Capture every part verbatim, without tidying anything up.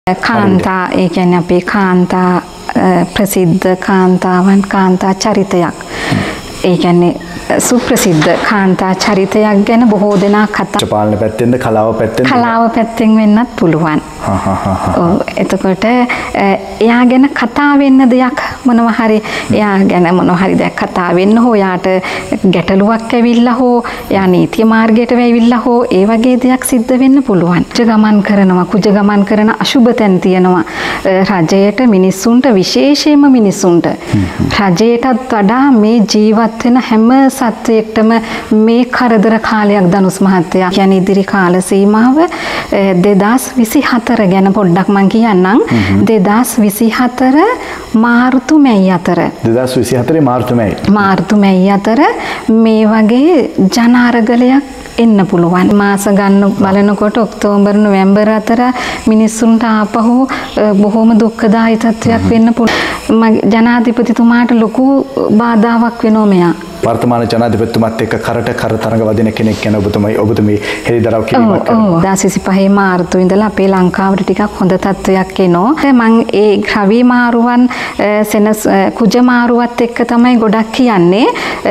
කාන්තා ඒ කියන්නේ අපේ කාන්තා ප්‍රසිද්ධ කාන්තාවන් කාන්තා චරිතයක්. ඒ කියන්නේ සුප්‍රසිද්ධ කාන්තා චරිතයක් ගැන බොහෝ දෙනා කතා පාලන පැත්තෙන්ද කලාව පැත්තෙන්ද කලාව පැත්තෙන් වෙන්නත් පුළුවන්. ඔව් එතකොට එයා ගැන කතා වෙන්න දෙයක් මොනවා හරි එයා ගැන මොනවා හරි දෙයක් කතා වෙන්න හෝ යාට ගැටලුවක් ඇවිල්ලා හෝ යා නීති මාර්ගයට වැවිලා හෝ ඒ වගේ දෙයක් සිද්ධ වෙන්න පුළුවන්. කුජ ගමන් කරනවා කුජ ගමන් කරන අශුභ තැන් තියෙනවා. රජයට මිනිස්සුන්ට විශේෂයෙන්ම මිනිස්සුන්ට රජයටත් වඩා මේ ජීවත් වෙන හැම සත්වයකටම මේ කරදර කාලයක් ධනුස් මහත්තයා කියන්නේ ඉදිරි කාල සීමාව දෙදාස් විසිහතර ගැන පොඩ්ඩක් මම කියන්නම්. දෙදාස් විසිහතර මාර්තු මැයි අතර දෙදාස් විසිහතරේ මාර්තු මැයි මාර්තු මැයි අතර මේ වගේ ජනාරගලයක් එන්න පුළුවන්. මාස ගන්න බලනකොට ඔක්තෝබර් නොවැම්බර් අතර මිනිස්සුන්ට ආපහු බොහොම දුක්ඛදායී තත්ත්වයක් වෙන්න පුළුවන්. ජනාධිපතිතුමාට ලොකු බාධාවක් වෙනවා මෙයා. වර්තමාන ජනාධිපතිතුමාත් එක්ක කරට කර තරඟ වදින කෙනෙක් ගැන ඔබතුමයි ඔබතුමී හෙළිදරව් කිරීමක් කරනවා. ඔව් දෙදාස් විසිපහේ මාර්තු ඉඳලා අපේ ලංකාවට ටිකක් හොඳ තත්ත්වයක් එනවා. මම ඒ ග්‍රවි මාරුවන් සෙනස් කුජ මාරුවත් එක්ක තමයි ගොඩක් කියන්නේ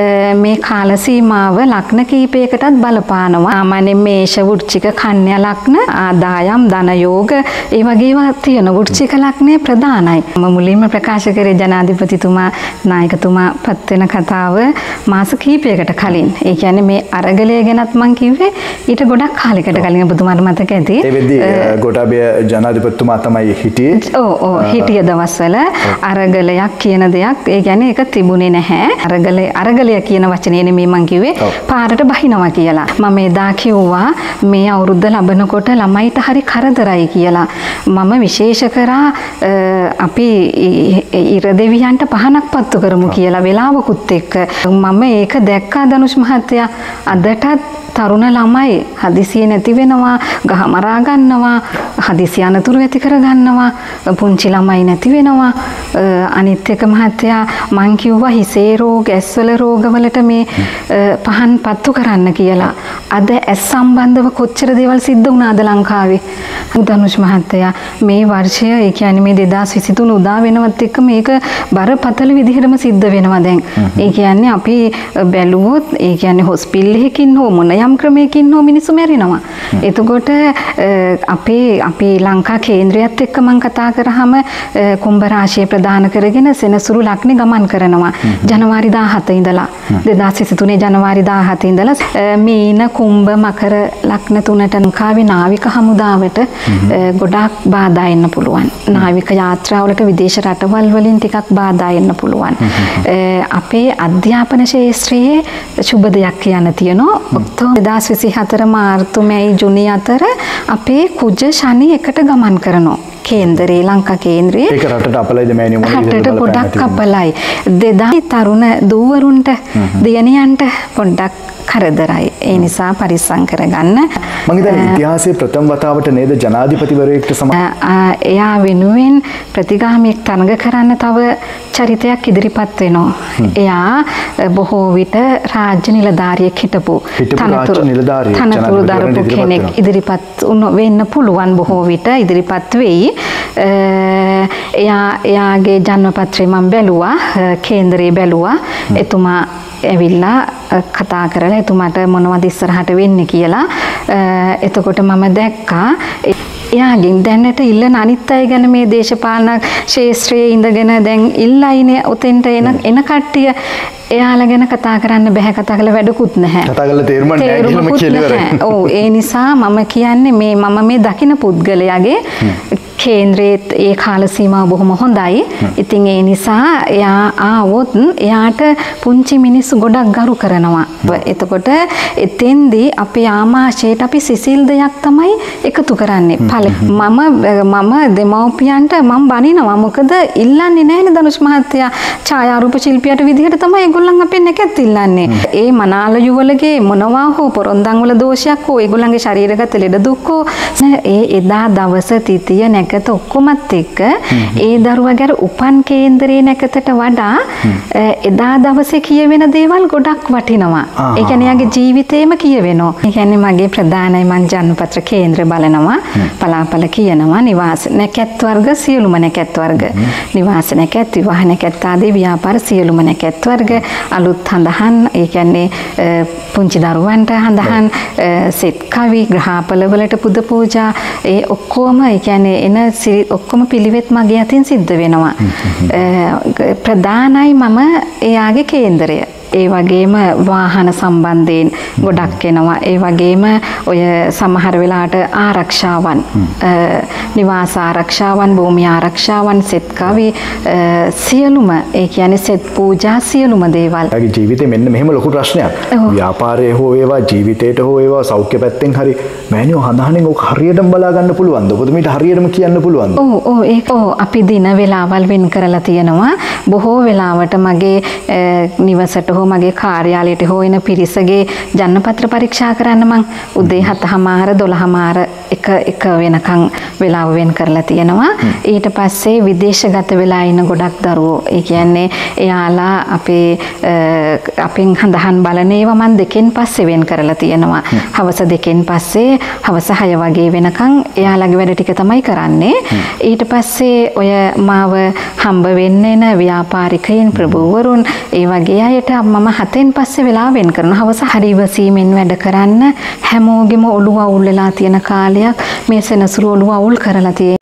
මේ කාල සීමාව ලග්න කීපයකටත් බලපානවා. සාමාන්‍යයෙන් මේෂ වෘශ්චික කන්‍යා ලග්න ආදායම් ධන යෝග ඒ වගේ ඒවා තියෙන වෘශ්චික ලග්නේ ප්‍රධානයි. මම මුලින්ම ප්‍රකාශ කරේ ජනාධිපතිතුමා නායකතුමා පත් වෙන කතාව මාස කීපයකට කලින්. ඒ කියන්නේ මේ අරගලය ගැනත් මම කිව්වේ ඊට ගොඩක් කාලයකට කලින් ඔබතුමාට මතක ඇති. ඒ වෙද්දී ගෝඨාභය ජනාධිපතිතුමා තමයි හිටියේ. ඔව් ඔව් හිටිය දවස්වල අරගලයක් කියන දෙයක් ඒ කියන්නේ ඒක තිබුණේ නැහැ. අරගලය අරගලය කියන වචනේ නෙමෙයි මම කිව්වේ පාරට බහිනවා කියලා. මම එදා කිව්වා මේ අවුරුද්ද ලබනකොට ළමයිට හරි කරදරයි කියලා. මම විශේෂ කරා අපි ඉර දෙවියන්ට පහනක් පත්තු කරමු කියලා වෙලාවකුත් එක්ක මම ඒක දැක්කා ධනුෂ් මහත්තයා. අදටත් තරුණ ළමයි හදිසිය නැති වෙනවා, ගහ මරා ගන්නවා, හදිසි අනතුරු ඇති කර ගන්නවා, පුංචි ළමයි නැති වෙනවා. අනිත් එක මහත්තයා මං කිව්වා හිසේ රෝග, ඇස්වල රෝගවලට මේ පහන් පත්තු කරන්න කියලා. අද ඇස් සම්බන්ධව කොච්චර දේවල් සිද්ධ වුණාද ලංකාවේ. ධනුෂ් මහත්තයා මේ වර්ෂය ඒ කියන්නේ මේ දෙදාස් විසිතුන උදා වෙනවත් එක්ක මේක බරපතල විදිහටම සිද්ධ වෙනවා දැන්. ඒ කියන්නේ අපි බැලුවොත් ඒ කියන්නේ හොස්පිටල් එකකින් හෝ මොන යම් ක්‍රමයකින් හෝ මිනිස්සු මැරෙනවා. එතකොට අපේ අපේ ලංකා කේන්ද්‍රයත් එක්ක මම කතා කරාම කුම්භ රාශිය ප්‍රදාන කරගෙන සෙනසුරු ලග්නේ ගමන් කරනවා. ජනවාරි දාහත ඉඳලා දෙදාස් විසිතුනේ ජනවාරි දාහත ඉඳලා මීන කුම්භ මකර ලග්න තුනට ලංකාවේ නාවික හමුදාවට ගොඩාක් බාධා එන්න පුළුවන්. නාවික යාත්‍රාවලට විදේශ රටවල් වලින් ටිකක් බාධා එන්න පුළුවන්. අපේ අධ්‍යාපන ශාස්ත්‍රයේ සුබ දෙයක් කියන්න තියෙනවා. ඔක්තෝබර් දෙදාස් විසිහතර මාර්තු මැයි ජුනි අතර අපේ කුජ ශනි එකට ගමන් කරනවා. කේන්දරේ ලංකා කේන්ද්‍රයේ ඒක රටට අපලයිද මෑණියෝ මොන විදිහට රටට පොඩක් අපලයි. දෙදා තරුණ දූවරුන්ට දියණියන්ට පොඩ්ඩක් කරදරයි. ඒ නිසා පරිස්සම් කරගන්න. මම හිතන්නේ ඉතිහාසයේ ප්‍රථම වතාවට නේද ජනාධිපතිවරයෙක්ට සම එයා වෙනුවෙන් ප්‍රතිගාමීක් තරඟ කරන්න තව චරිතයක් ඉදිරිපත් වෙනවා. එයා බොහෝ විට රාජ්‍ය නිලධාරියෙක් හිටපු තනතුරු නිලධාරියෙක් තනතුරු දරපු කෙනෙක් ඉදිරිපත් වෙන්න පුළුවන් බොහෝ විට ඉදිරිපත් වෙයි. එයා එයාගේ ජන්මපත්‍රය මම බැලුවා කේන්දරේ බැලුවා. එතුමා ඇවිල්ලා කතා කරලා එතුමාට මොනවද ඉස්සරහට වෙන්නේ කියලා. එතකොට මම දැක්කා එයාගෙන් දැනට ඉල්ලන අනිත් අය ගැන මේ දේශපාලන ශාස්ත්‍රයේ ඉඳගෙන දැන් ඉල්ලයිනේ උතෙන්ට එන එන කට්ටිය එයාලා ගැන කතා කරන්න බෑ. කතා කරලා වැඩකුත් නැහැ. කතා කරලා තේරුම් නැහැ කියලාම කියලා ඉවරයි. ඔව් ඒ නිසා මම කියන්නේ මේ මම මේ දකින පුද්ගලයාගේ කේන්ද්‍රයේ ඒ කාල සීමාව බොහොම හොඳයි. ඉතින් ඒ නිසා එයා ආවොත් එයාට පුංචි මිනිස්සු ගොඩක් ගරු කරනවා. එතකොට එතෙන්දී අපේ ආමාශයට අපි සිසිල් දෙයක් තමයි එකතු කරන්නේ. මම මම දෙමව්පියන්ට මම බනිනවා. මොකද ඉල්ලන්නේ නැහැනේ ධනුෂ් මහත්තයා ඡායාරූප ශිල්පියට විදිහට තමයි ඒගොල්ලන් අපෙන් නැකත් ඉල්ලන්නේ. ඒ මනාල යුවලගේ මොනවා හෝ පොරොන්දන් වල දෝෂයක් හෝ ඒගොල්ලන්ගේ ශරීරගත ලෙඩ දුක් හෝ ඒ එදා දවස තිතිය නැක නැකත ඔක්කොමත් එක්ක ඒ දරුවගේ අර උපන් කේන්දරේ නැකතට වඩා එදා දවසේ කියවෙන දේවල් ගොඩක් වටිනවා. ඒ කියන්නේ යාගේ ජීවිතේම කියවෙනවා. ඒ කියන්නේ මගේ ප්‍රධානයි මං ජන්මපත්‍ර කේන්ද්‍ර බලනවා. පලාපල කියනවා නිවාස නැකත් වර්ග සියලුම නැකත් වර්ග. නිවාස නැකත් විවාහ නැකත් ආදී ව්‍යාපාර සියලුම නැකත් වර්ග අලුත් හඳහන් ඒ කියන්නේ පුංචි දරුවන්ට හඳහන් සෙත් කවි ග්‍රහපල වලට පුද පූජා ඒ ඔක්කොම ඒ කියන්නේ එන ඔක්කොම පිළිවෙත් මගේ අතින් සිද්ධ වෙනවා. ප්‍රධානයි මම එයාගේ කේන්දරය. ඒ වගේම වාහන සම්බන්ධයෙන් ගොඩක් එනවා. ඒ වගේම ඔය සමහර වෙලාවට ආරක්ෂාවන් නිවාස ආරක්ෂාවන් භූමි ආරක්ෂාවන් සෙත් කවි සියලුම ඒ කියන්නේ සෙත් පූජා සියලුම දේවල්. යාගේ ජීවිතේ මෙන්න මෙහෙම ලොකු ප්‍රශ්නයක්. ව්‍යාපාරයේ හෝ වේවා ජීවිතේට හෝ වේවා සෞඛ්‍ය පැත්තෙන් හරි මෑනියෝ හඳහනින් ඔක හරියටම බලා ගන්න පුළුවන්ද? ඔබතුමීට හරියටම කියන්න පුළුවන්ද? ඔව් ඔව් ඒක ඔව් අපි දින වේලාවල් වෙන් කරලා තියෙනවා. බොහෝ වෙලාවට මගේ නිවසට මගේ කාර්යාලයට හෝ එන පිරිසගේ ජනපත්‍ර පරීක්ෂා කරන්න මං උදේ හතමාර දොළහමාර එක එක වෙනකන් වෙලාව වෙන් කරලා තියෙනවා. ඊට පස්සේ විදේශගත වෙලා ඉන්න ගොඩක් දරුවෝ. ඒ කියන්නේ එයාලා අපේ අපෙන් හඳහන් බලන ඒවා මං දෙකෙන් පස්සේ වෙන් කරලා තියෙනවා. හවස දෙකෙන් පස්සේ හවස හය වගේ වෙනකන් එයාලගේ වැඩ ටික තමයි කරන්නේ. ඊට පස්සේ ඔය මාව හම්බ වෙන්න එන ව්‍යාපාරිකයින් ප්‍රභූවරුන් ඒ වගේ අයට මම හතෙන් පස්සේ වෙලා වෙන් කරන හවස හරි ඉවසීමෙන් වැඩ කරන්න හැමෝගෙම ඔළුව අවුල් වෙලා තියෙන කාලයක් මේ සෙනසුරු ඔළුව අවුල් කරලා තියෙන.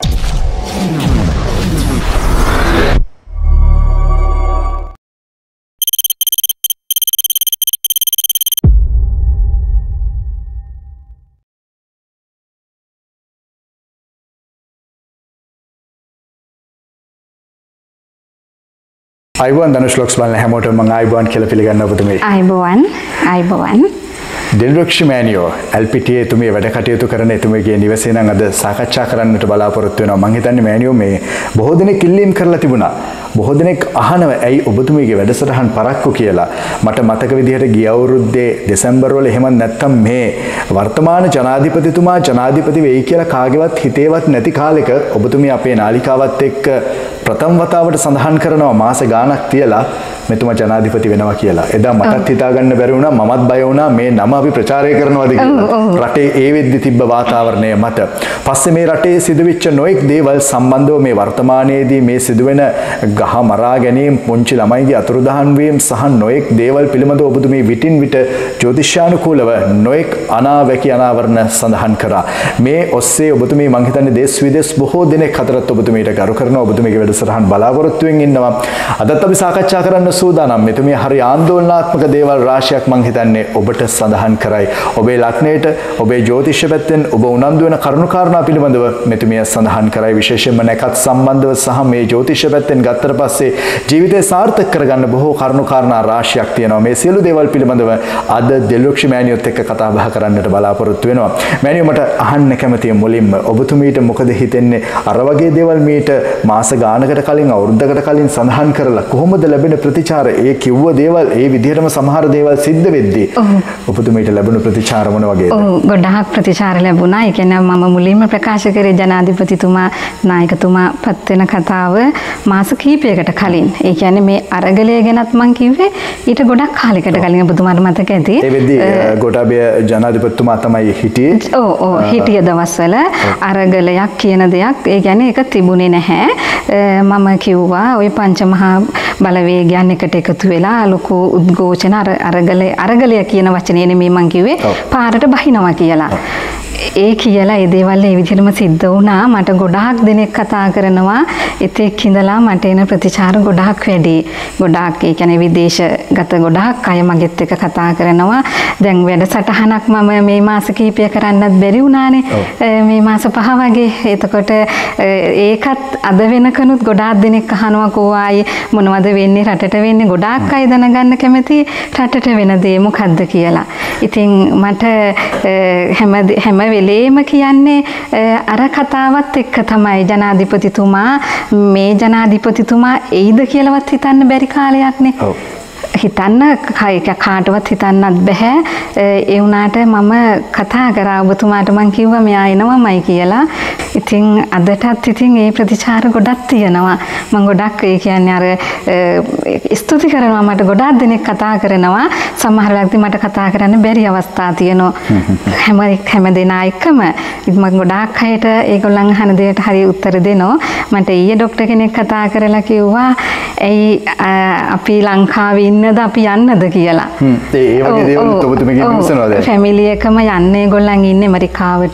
අයිබෝන් ධනුෂ් ලොක්ස් බලන හැමෝටම මම අයිබෝන් කියලා පිළිගන්නවා ඔබතුමී. අයිබෝන් අයිබෝන් දිල්රක්ෂි මෑනියෝ එල් පී ටී එතුමිය වැඩ කටයුතු කරන එතුමියගේ නිවසේ නම් අද සාකච්ඡා කරන්නට බලාපොරොත්තු වෙනවා. මම හිතන්නේ මෑනියෝ මේ බොහෝ දෙනෙක් ඉල්ලීම් කරලා තිබුණා. බොහෝ දෙනෙක් අහනවා ඇයි ඔබතුමීගේ වැඩසටහන් පරක්කු කියලා. මට මතක විදිහට ගිය අවුරුද්දේ දෙසැම්බර් වල එහෙම නැත්තම් මේ වර්තමාන ජනාධිපතිතුමා ජනාධිපති වෙයි කියලා කාගේවත් හිතේවත් නැති කාලෙක ඔබතුමී අපේ නාලිකාවත් එක්ක ප්‍රථම වතාවට සඳහන් කරනවා මාස ගාණක් තියලා මෙතුමා ජනාධිපති වෙනවා කියලා. එදා මටත් හිතා ගන්න බැරි වුණා. මමත් බය වුණා මේ නම අපි ප්‍රචාරය කරනවාද කියලා. රටේ ඒ වෙද්දි තිබ්බ වාතාවරණය මත. පස්සේ මේ රටේ සිදුවෙච්ච නොඑක් දේවල් සම්බන්ධව මේ වර්තමානයේදී මේ සිදුවෙන ගහ මරා ගැනීම, පුංචි ළමයිගේ අතුරුදහන් වීම සහ නොඑක් දේවල් පිළිබඳව ඔබතුමී විටින් විට ජ්‍යොතිෂානුකූලව නොඑක් අනාවැකි අනාවරණ සඳහන් කරා. මේ ඔස්සේ ඔබතුමී මං හිතන්නේ දේශ විදේශ බොහෝ දෙනෙක් අතරත් ඔබතුමීට ගරු කරනවා. ඔබතුමීගේ වැඩසටහන් බලාපොරොත්තුෙන් ඉන්නවා. අදත් අපි සාකච්ඡා කරන්න සූදානම්. මෙතුමිය හරි ආందోලනාත්මක දේවල් රාශියක් මං හිතන්නේ ඔබට සඳහන් කරයි. ඔබේ ලග්නයට, ඔබේ ජ්‍යොතිෂ පැත්තෙන් ඔබ උනන්දු වෙන කරුණාකාරණා පිළිබඳව මෙතුමිය සඳහන් කරයි. විශේෂයෙන්ම නැකත් සම්බන්ධව සහ මේ ජ්‍යොතිෂ පැත්තෙන් ගත්තට පස්සේ ජීවිතය සාර්ථක කරගන්න බොහෝ කරුණාකාරණා රාශියක් තියෙනවා. මේ සියලු දේවල් පිළිබඳව අද දිල්රක්ෂි මෑනියොත් එක්ක කතා බහ කරන්නට බලාපොරොත්තු වෙනවා. මෑනියෝ මට අහන්න කැමතියි මුලින්ම ඔබතුමීට මොකද හිතෙන්නේ අර වගේ දේවල් මීට මාස ගානකට කලින් අවුරුද්දකට කලින් සඳහන් කරලා කොහොමද ලැබෙන ප්‍රතිචාර ඒ කිව්ව දේවල් ඒ විදිහටම සමහර දේවල් සිද්ධ වෙද්දී ඔබතුමීට ලැබුණු ප්‍රතිචාර මොන වගේද? ඔව් ගොඩාක් ප්‍රතිචාර ලැබුණා. ඒ කියන්නේ මම මුලින්ම ප්‍රකාශ කරේ ජනාධිපතිතුමා නායකතුමා පත් වෙන කතාව මාස කිහිපයකට කලින්. ඒ කියන්නේ මේ අරගලය ගැනත් මම කිව්වේ ඊට ගොඩක් කාලයකට කලින් ඔබතුමාට මතක ඇති. ඒ වෙද්දී ගෝඨාභය ජනාධිපතිතුමා තමයි හිටියේ. ඔව් ඔව් හිටිය දවස්වල අරගලයක් කියන දෙයක් ඒ කියන්නේ ඒක තිබුණේ නැහැ. මම කිව්වා ওই පංචමහා බලවේගයන් එකට එකතු වෙලා ලොකු උද්ඝෝෂණ අරගල අරගලය කියන වචනේ නෙමෙයි මං කිව්වේ පාරට බහිනවා කියලා. ඒ කියලා ඒ දේවල් ඒ විදිහටම සිද්ධ වුණා. මට ගොඩාක් දෙනෙක් කතා කරනවා. එතෙක් ඉඳලා මට එන ප්‍රතිචාර ගොඩාක් වැඩි. ගොඩාක් ඒ කියන්නේ විදේශගත ගොඩාක් අය මගෙත් එක්ක කතා කරනවා. දැන් වැඩසටහනක් මම මේ මාස කිහිපය කරන්නත් බැරි වුණානේ. මේ මාස පහ වගේ. එතකොට ඒකත් අද වෙනකනුත් ගොඩාක් දෙනෙක් අහනවා කොහොමයි මොනවද වෙන්නේ රටට වෙන්නේ ගොඩාක් අය දැනගන්න කැමති රටට වෙන දේ මොකද්ද කියලා. ඉතින් මට හැම හැම වෙලේම කියන්නේ අර කතාවත් එක්ක තමයි ජනාධිපතිතුමා මේ ජනාධිපතිතුමා එයිද කියලාවත් හිතන්න බැරි කාලයක්නේ. හිතන්න කයි කාටවත් හිතන්නත් බෑ. ඒ වුණාට මම කතා කරා ඔබතුමාට මං කිව්වා මෙයා එනවමයි කියලා. ඉතින් අදටත් ඉතින් ඒ ප්‍රතිචාර ගොඩක් තියෙනවා. මම ගොඩක් ඒ කියන්නේ අර ස්තුති කරනවා මට ගොඩක් දෙනෙක් කතා කරනවා. සමහර වෙලාවට මට කතා කරන්න බැරි අවස්ථා තියෙනවා. හැම හැම දෙනා එක්කම ඉතින් මම ගොඩාක් අයට ඒගොල්ලන් අහන දෙයට හරිය උත්තර දෙනවා. මට ඊයේ ડોක්ටර් කෙනෙක් කතා කරලා කිව්වා ඇයි අපි ලංකාවේ ඉන්නද අපි යන්නද කියලා. හ්ම් ඒ වගේ දේවල් ඔබතුමගේ විමසනවාද? ෆැමිලි එකම යන්නේ ඒගොල්ලන් ඉන්නේ ඇමරිකාවට.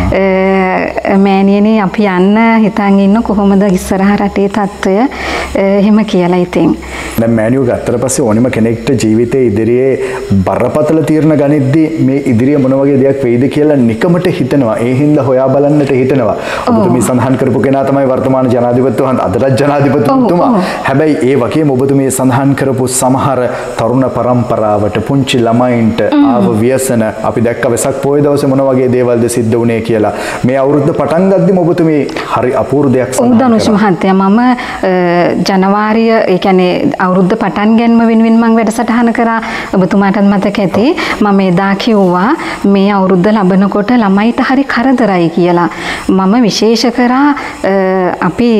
මෑණියනේ අපි යන්න හිතන් ඉන්න කොහොමද ඉස්සරහ රටේ තත්ත්වය එහෙම කියලා ඉතින්. දැන් මෑණියෝ ගත්තට පස්සේ ඕනෙම කෙනෙක්ට ජීවිතේ ඉදිරියේ බරපතල තීරණ ගනිද්දී මේ ඉදිරිය මොන වගේ දෙයක් වෙයිද කියලා නිකමට හිතනවා. ඒ හින්දා හොයා බලන්නට හිතනවා. ඔබතුමී සඳහන් කරපු කෙනා තමයි වර්තමාන ජනාධිපතිතුමා අදටත් ජනාධිපතිතුමා. හැබැයි ඒ වගේම ඔබතුමී සඳහන් කරපු සමහර තරුණ පරම්පරාවට පුංචි ළමයින්ට ආව ව්‍යසන අපි දැක්ක වෙසක් පොය දවසේ මොන වගේ දේවල්ද සිද්ධ වුණේ කියලා. මේ අවුරුද්ද පටන් ගද්දිම ඔබතුමී හරි අපූර්ව දෙයක් සඳහන් කරා. ධනුෂ් මහත්තයා මම ජනවාරිය ඒ කියන්නේ අවුරුද්ද පටන් ගැනීම වෙනුවෙන් මම වැඩසටහන කරා. ඔබතුමාටත් මතක ඇති. මම එදා කිව්වා මේ අවුරුද්ද ලබනකොට ළමයිට හරි කරදරයි කියලා. මම විශේෂ කරා අපි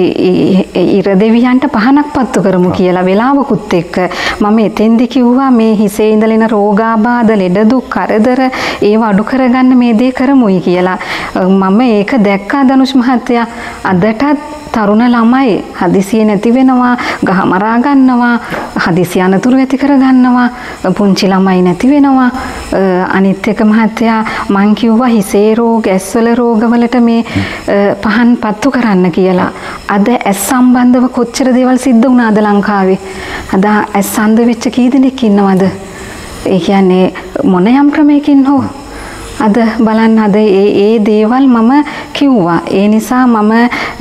ඉර දෙවියන්ට පහනක් පත්තු කරමු කියලා වෙලාවකුත් එක්ක මම එතෙන්දි කිව්වා මේ හිසේ ඉඳලෙන රෝගාබාධ ලෙඩ දුක් කරදර ඒව අඩු කරගන්න මේ දේ කරමුයි කියලා. මම ඒක දැක්කා ධනුෂ් මහත්තයා. අදටත් තරුණ ළමයි හදිසිය නැති වෙනවා, ගහ මරා ගන්නවා, හදිසි අනතුරු ඇති කර ගන්නවා, පුංචි ළමයි නැති වෙනවා. අනිත් එක මහත්තයා මං කිව්වා හිසේ රෝග, ඇස්වල රෝගවලට මේ පහන් පත්තු කරන්න කියලා. අද ඇස් සම්බන්ධව කොච්චර දේවල් සිද්ධ වුණාද ලංකාවේ? අද ඇස් අන්ධ වෙච්ච කී දෙනෙක් ඉන්නවද? ඒ කියන්නේ මොන යම් ක්‍රමයකින් හෝ අද බලන්න අද ඒ ඒ දේවල් මම කිව්වා. ඒ නිසා මම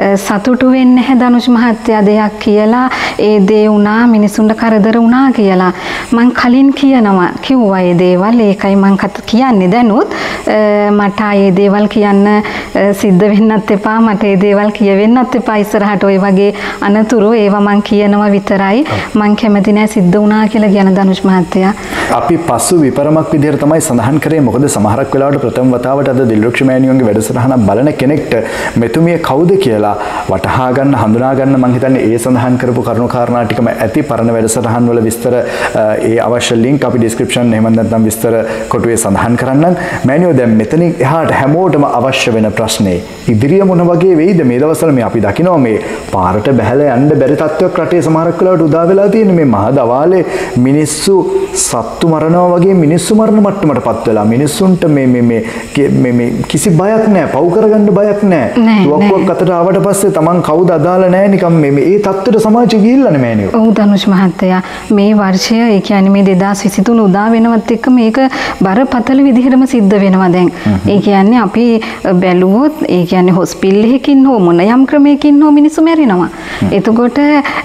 සතුටු වෙන්නේ නැහැ ධනුෂ් මහත්තයා දෙයක් කියලා ඒ දේ වුණා මිනිසුන්ට කරදර වුණා කියලා. මං කලින් කියනවා කිව්වා ඒ දේවල්. ඒකයි මං කියන්නේ දැනුත් මට ඒ දේවල් කියන්න සිද්ධ වෙන්නත් එපා. මට ඒ දේවල් කියවෙන්නත් එපා ඉස්සරහට ওই වගේ අනතුරු ඒවා මං කියනවා විතරයි. මං කැමති නැහැ සිද්ධ වුණා කියලා කියන ධනුෂ් මහත්තයා. අපි පසු විපරමක් විදිහට තමයි සඳහන් කරේ. මොකද සමහරක් වෙලාවට ප්‍රථම වතාවට අද දිල්රුක්ෂ මෑණියෝගේ වැඩසටහන බලන කෙනෙක්ට මෙතුමිය කවුද කියලා වටහා ගන්න හඳුනා ගන්න මම හිතන්නේ ඒ සඳහන් කරපු කරුණු කාරණා ටිකම ඇති පරණ වැඩසටහන් වල විස්තර ඒ අවශ්‍ය ලින්ක් අපි ඩිස්ක්‍රිප්ෂන් එහෙම නැත්නම් විස්තර කොටුවේ සඳහන් කරන්නම්. මෑණියෝ දැන් මෙතනින් එහාට හැමෝටම අවශ්‍ය වෙන ප්‍රශ්නේ ඉදිරිය මොන වගේ වෙයිද? මේ දවස්වල මේ අපි දකිනවා මේ පාරට බැහැලා යන්න බැරි තත්ත්වයක් රටේ සමහරක් වෙලාවට උදා වෙලා තියෙන මේ මහ දවාලේ මිනිස්සු සත්තු මරනවා වගේ මිනිස්සු මරණ මට්ටමට පත් වෙලා මිනිස්සුන්ට මේ මේ මේ මේ කිසි බයක් නැහැ, පව් කරගන්න බයක් නැහැ. තුවක්කුවක් අතට ආවට පස්සේ Taman කවුද අදාළ නැහැ නිකම් මේ මේ ඒ තත්ත්වයට සමාජය ගිහිල්ලානේ මෑණියෝ. ඔව් ධනුෂ් මහත්තයා මේ වර්ෂය ඒ කියන්නේ මේ දෙදාස් විසිතුන උදා වෙනවත් එක්ක මේක බරපතල විදිහටම සිද්ධ වෙනවා දැන්. ඒ කියන්නේ අපි බැලුවොත් ඒ කියන්නේ හොස්පිටල් එකකින් හෝ මොන යම් ක්‍රමයකින් හෝ මිනිස්සු මැරෙනවා. එතකොට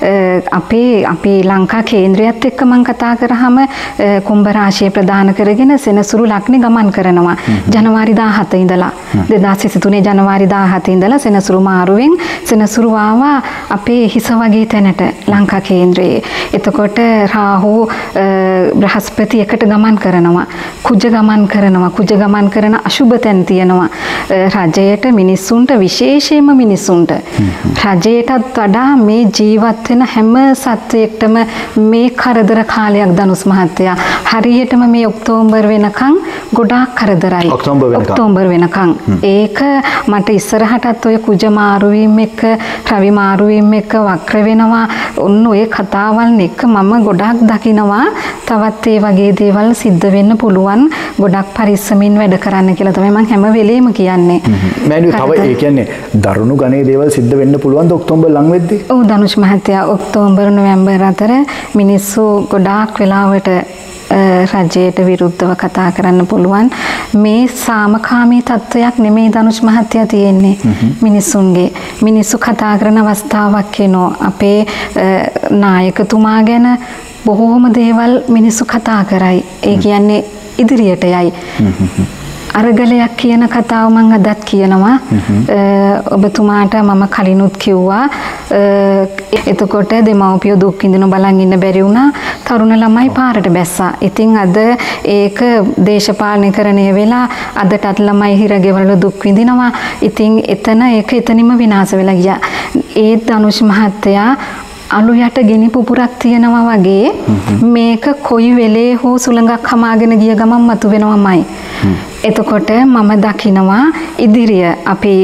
අපේ අපේ ලංකා කේන්ද්‍රයත් එක්ක මම කතා කරාම කුම්භ රාශිය ප්‍රදාන කරගෙන සෙනසුරු ලග්නේ ගමන් කරනවා. ජනවාරි දාහත ඉඳලා දෙදාස් විසිතුනේ ජනවාරි දාහත ඉඳලා සෙනසුරු මාරුවෙන් සෙනසුරු ආවා අපේ හිස වගේ තැනට ලංකා කේන්ද්‍රයේ. එතකොට රාහු බ්‍රහස්පති එකට ගමන් කරනවා. කුජ ගමන් කරනවා. කුජ ගමන් කරන අශුභ තැන් තියෙනවා. රජයට මිනිස්සුන්ට විශේෂයෙන්ම මිනිස්සුන්ට රජයටත් වඩා මේ ජීවත් වෙන හැම සත්වයකටම මේ කරදර කාලයක් ධනුෂ් මහත්තයා. හරියටම මේ ඔක්තෝබර් වෙනකන් ගොඩාක් කරදරයි. ඔක්තෝබර් වෙනකන්. ඔක්තෝබර් වෙනකන්. ඒක මට ඉස්සරහටත් ඔය කුජ මාරු වීම එක්ක රවි මාරු වීම එක්ක වක්‍ර වෙනවා. ඔන්න ඔය කතාවල් එක්ක මම ගොඩක් දකිනවා. තවත් ඒ වගේ දේවල් සිද්ධ වෙන්න පුළුවන්. ගොඩක් පරිස්සමින් වැඩ කරන්න කියලා තමයි මම හැම වෙලේම කියන්නේ. මෑණියෝ තව ඒ කියන්නේ දරුණු ගණේ දේවල් සිද්ධ වෙන්න පුළුවන් ද ඔක්තෝබර් ලඟ වෙද්දී? ඔව් ධනුෂ් මහත්තයා ඔක්තෝබර් නොවැම්බර් අතර මිනිස්සු ගොඩාක් වෙලාවට රජයට විරුද්ධව කතා කරන්න පුළුවන්. මේ සාමකාමී තත්වයක් නෙමෙයි ධනුෂ් මහත්තයා තියෙන්නේ මිනිසුන්ගේ. මිනිස්සු කතා කරන අවස්ථාවක් එනවා. අපේ නායකතුමා ගැන බොහෝම දේවල් මිනිස්සු කතා කරයි. ඒ කියන්නේ ඉදිරියට යයි. අරගලයක් කියන කතාව මම අදත් කියනවා. ඔබතුමාට මම කලිනුත් කිව්වා. එතකොට දෙමව්පියෝ දුක් විඳින බලන් ඉන්න බැරි වුණා. තරුණ ළමයි පාරට බැස්සා. ඉතින් අද ඒක දේශපාලනීකරණය වෙලා අදටත් ළමයි හිරගෙවල දුක් විඳිනවා. ඉතින් එතන ඒක එතනින්ම විනාශ වෙලා ගියා. ඒත් ධනුෂ් මහත්තයා අලු යට ගෙනි පුපුරක් තියනවා වගේ මේක කොයි වෙලේ හෝ සුළඟක් හමාගෙන ගිය ගමන් මතු වෙනවමයි. එතකොට මම දකිනවා ඉදිරිය අපි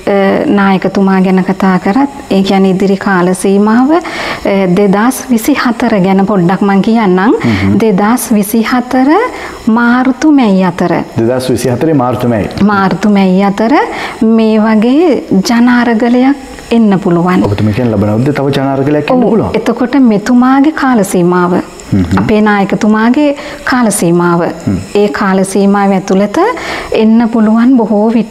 නායකතුමා ගැන කතා කරත් ඒ කියන්නේ ඉදිරි කාල සීමාව දෙදාස් විසිහතර ගැන පොඩ්ඩක් මම කියන්නම්. දෙදාස් විසිහතර මාර්තු මැයි අතර දෙදාස් විසිහතරේ මාර්තු මැයි මාර්තු මැයි අතර මේ වගේ ජනාරගලයක් එන්න පුළුවන්. ඔබතුමා කියන ලබනවද තව ජනාරගලයක් එන්න පුළුවන්. එතකොට මෙතුමාගේ කාල සීමාව අපේ නායකතුමාගේ කාල සීමාව ඒ කාල සීමාව ඇතුළත එන්න පුළුවන් බොහෝ විට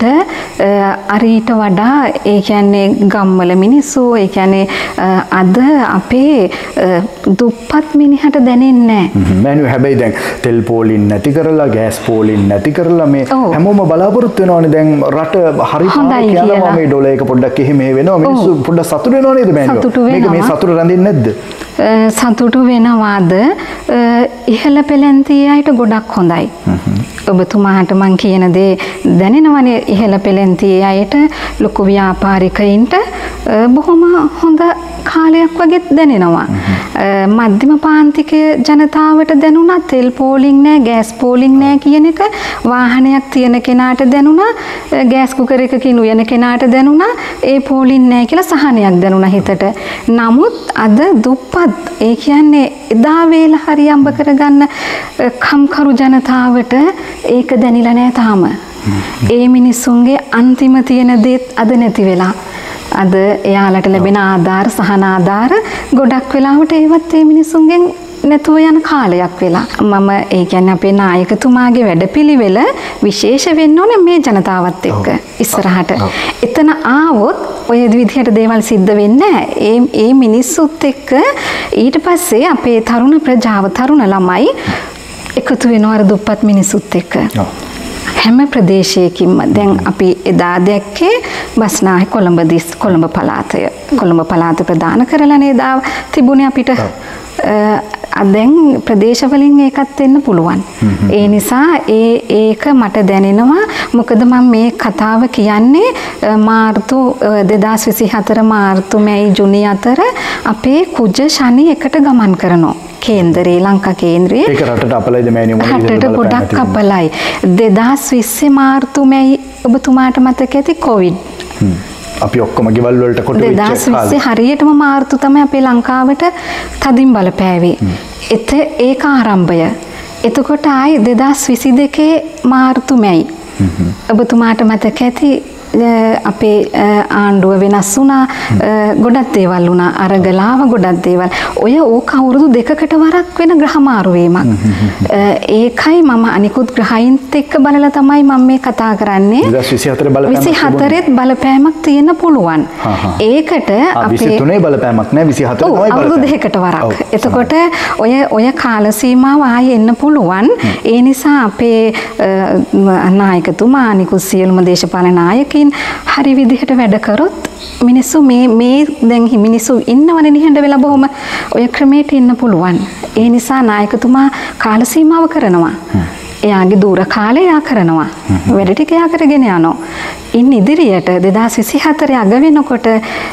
අරීට වඩා ඒ කියන්නේ ගම්වල මිනිස්සු ඒ කියන්නේ අද අපේ දුප්පත් මිනිහට දැනෙන්නේ නැහැ. මෑණියෝ හැබැයි දැන් තෙල් පෝලින් නැති කරලා ගෑස් පෝලින් නැති කරලා මේ හැමෝම බලාපොරොත්තු වෙනවනේ දැන් රට හරි පාරේ කියනවා මේ ඩොලර් එක පොඩ්ඩක් එහෙම වෙනවා මිනිස්සු පොඩ්ඩක් සතුටු වෙනව නේද මෑණියෝ? මේක මේ සතුට රැඳෙන්නේ නැද්ද? සතුටු වෙනවාද? ඉහළ පෙළෙන්තිය අයට ගොඩක් හොඳයි. ඔබතුමාට මං කියන දේ දැනෙනවනේ ඉහළ පෙළෙන්තිය අයට ලොකු ව්‍යාපාරිකයින්ට බොහොම හොඳ කාලයක් වගේ දැනෙනවා. මධ්‍යම පාන්තික ජනතාවට දැනුණා තෙල් පෝලිං නෑ ගෑස් පෝලිං නෑ කියන එක වාහනයක් තියෙන කෙනාට දැනුණා ගෑස් කුකර් එකකින් උයන කෙනාට දැනුණා ඒ පෝලිං නෑ කියලා සහනයක් දැනුණා හිතට. නමුත් අද දුප්පත් ඒ කියන්නේ එදා වේල හරි අම්බ කරගන්න කම්කරු ජනතාවට ඒක දැනිලා නෑ තාම. ඒ මිනිස්සුන්ගේ අන්තිම තියෙන දේත් අද නැති වෙලා. අද එයාලට ලැබෙන ආධාර සහන ආධාර ගොඩක් වෙලාවට ඒවත් ඒ මිනිස්සුන්ගෙන් නැතුව යන කාලයක් වෙලා. මම ඒ කියන්නේ අපේ නායකතුමාගේ වැඩපිළිවෙල විශේෂ වෙන්න ඕනේ මේ ජනතාවත් එක්ක ඉස්සරහට. එතන ආවොත් ඔය විදිහට දේවල් සිද්ධ වෙන්නේ නැහැ. ඒ ඒ මිනිස්සුත් එක්ක ඊට පස්සේ අපේ තරුණ ප්‍රජාව තරුණ ළමයි එකතු වෙනවා අර දුප්පත් මිනිස්සුත් එක්ක. හැම ප්‍රදේශයකින්ම දැන් අපි එදා දැක්කේ බස්නාහිර කොළඹ දිස් කොළඹ පළාතය කොළඹ පළාත ප්‍රදාන කරලා නේද තිබුණේ අපිට. දැන් ප්‍රදේශවලින් ඒකත් වෙන්න පුළුවන්. ඒ නිසා ඒ ඒක මට දැනෙනවා. මොකද මම මේ කතාව කියන්නේ මාර්තු දෙදාස් විසිහතර මාර්තු මැයි ජුනි අතර අපේ කුජ ශනි එකට ගමන් කරනවා. කේන්දරේ ලංකා කේන්ද්‍රයේ ඒක රටට අපලයිද මෑණියෝ මොන විදිහට රටට ගොඩක් අපලයි. දෙදාස් විස්සේ මාර්තු මැයි ඔබතුමාට මතක ඇති කොවිඩ්. අපි ඔක්කොම ගෙවල් වලට කොට වෙච්ච දෙදාස් විස්සේ හරියටම මාර්තු තමයි අපේ ලංකාවට තදින් බලපෑවේ. එත ඒක ආරම්භය. එතකොට ආයි දෙදාස් විසි දෙකේ මාර්තු මැයි. ඔබතුමාට මතක ඇති අපේ ආණ්ඩුව වෙනස් වුණා ගොඩක් දේවල් වුණා අරගලාව ගොඩක් දේවල් ඔය ඕක අවුරුදු දෙකකට වරක් වෙන ග්‍රහ මාරු වීමක් ඒකයි මම අනිකුත් ග්‍රහයින්ත් එක්ක බලලා තමයි මම මේ කතා කරන්නේ දෙදාස් විසිහතර බලපෑමක් විසිහතරෙත් බලපෑමක් තියෙන්න පුළුවන් ඒකට අපේ විසිතුනේ බලපෑමක් නෑ විසිහතර තමයි බලපෑම අවුරුදු දෙකකට වරක් එතකොට ඔය ඔය කාල සීමාව ආයේ එන්න පුළුවන් ඒ නිසා අපේ නායකතුමා අනිකුත් සියලුම දේශපාලන නායකයින් හරි විදිහට වැඩ කරොත් මිනිස්සු මේ මේ දැන් මිනිස්සු ඉන්නවනේ නිහඬ වෙලා බොහොම ඔය ක්‍රමයට ඉන්න පුළුවන්. ඒ නිසා නායකතුමා කාල සීමාව කරනවා. එයාගේ දූර කාලය යා කරනවා. වැඩ ටික යා කරගෙන යනවා. ඉන් ඉදිරියට දෙදාස් විසිහතරේ අග වෙනකොට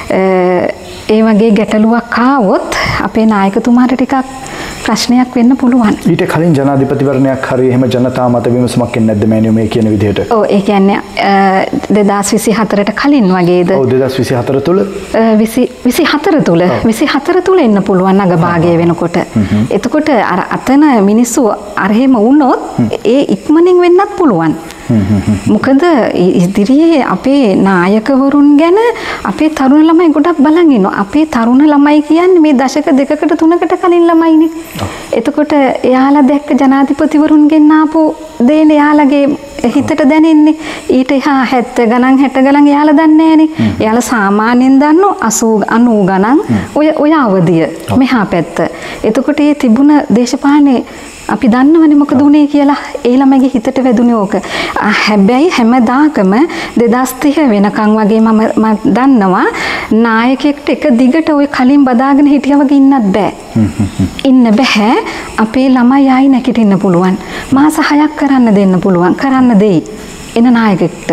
ඒ වගේ ගැටලුවක් ආවොත් අපේ නායකතුමාට ටිකක් ප්‍රශ්නයක් වෙන්න පුළුවන්. ඊට කලින් ජනාධිපතිවරණයක් හරි එහෙම ජනතා මත විමසුමක් එන්නේ නැද්ද මෑණියෝ මේ කියන විදිහට? ඔව් ඒ කියන්නේ දෙදාස් විසිහතරට කලින් වගේද? ඔව් දෙදාස් විසිහතර තුල විසිහතර තුල විසිහතර තුල එන්න පුළුවන් අගභාගය වෙනකොට. එතකොට අර අතන මිනිස්සු අර එහෙම වුණොත් ඒ ඉක්මනින් වෙන්නත් පුළුවන්. මොකද ඉදිරියේ අපේ නායකවරුන් ගැන අපේ තරුණ ළමයි ගොඩක් බලන් ඉන්නවා. අපේ තරුණ ළමයි කියන්නේ මේ දශක දෙකකට තුනකට කලින් ළමයිනේ. එතකොට එයාලා දැක්ක ජනාධිපතිවරුන්ගෙන් ආපු දේන එයාලගේ හිතට දැනෙන්නේ. ඊට එහා හැත්තෑ ගණන් හැට ගණන් එයාලා දන්නේ නැහනේ. එයාලා සාමාන්‍යයෙන් දන්නෝ අසූ අනූ ගණන් ඔය ඔය අවදිය මෙහා පැත්ත. එතකොට මේ තිබුණ දේශපාලනේ අපි දන්නවනේ මොකද උනේ කියලා. ඒ ළමයිගේ හිතට වැදුනේ ඕක. හැබැයි හැමදාකම දෙදාස් තිහ වෙනකන් වගේ මම මම දන්නවා නායකයෙක්ට එක දිගට ওই කලින් බදාගෙන හිටියා වගේ ඉන්නත් බෑ. ඉන්න බෑ. අපේ ළමයි ආයි නැගිටින්න පුළුවන්. මාස හයක් කරන්න දෙන්න පුළුවන්. කරන්න දෙයි. එන නායකයෙක්ට.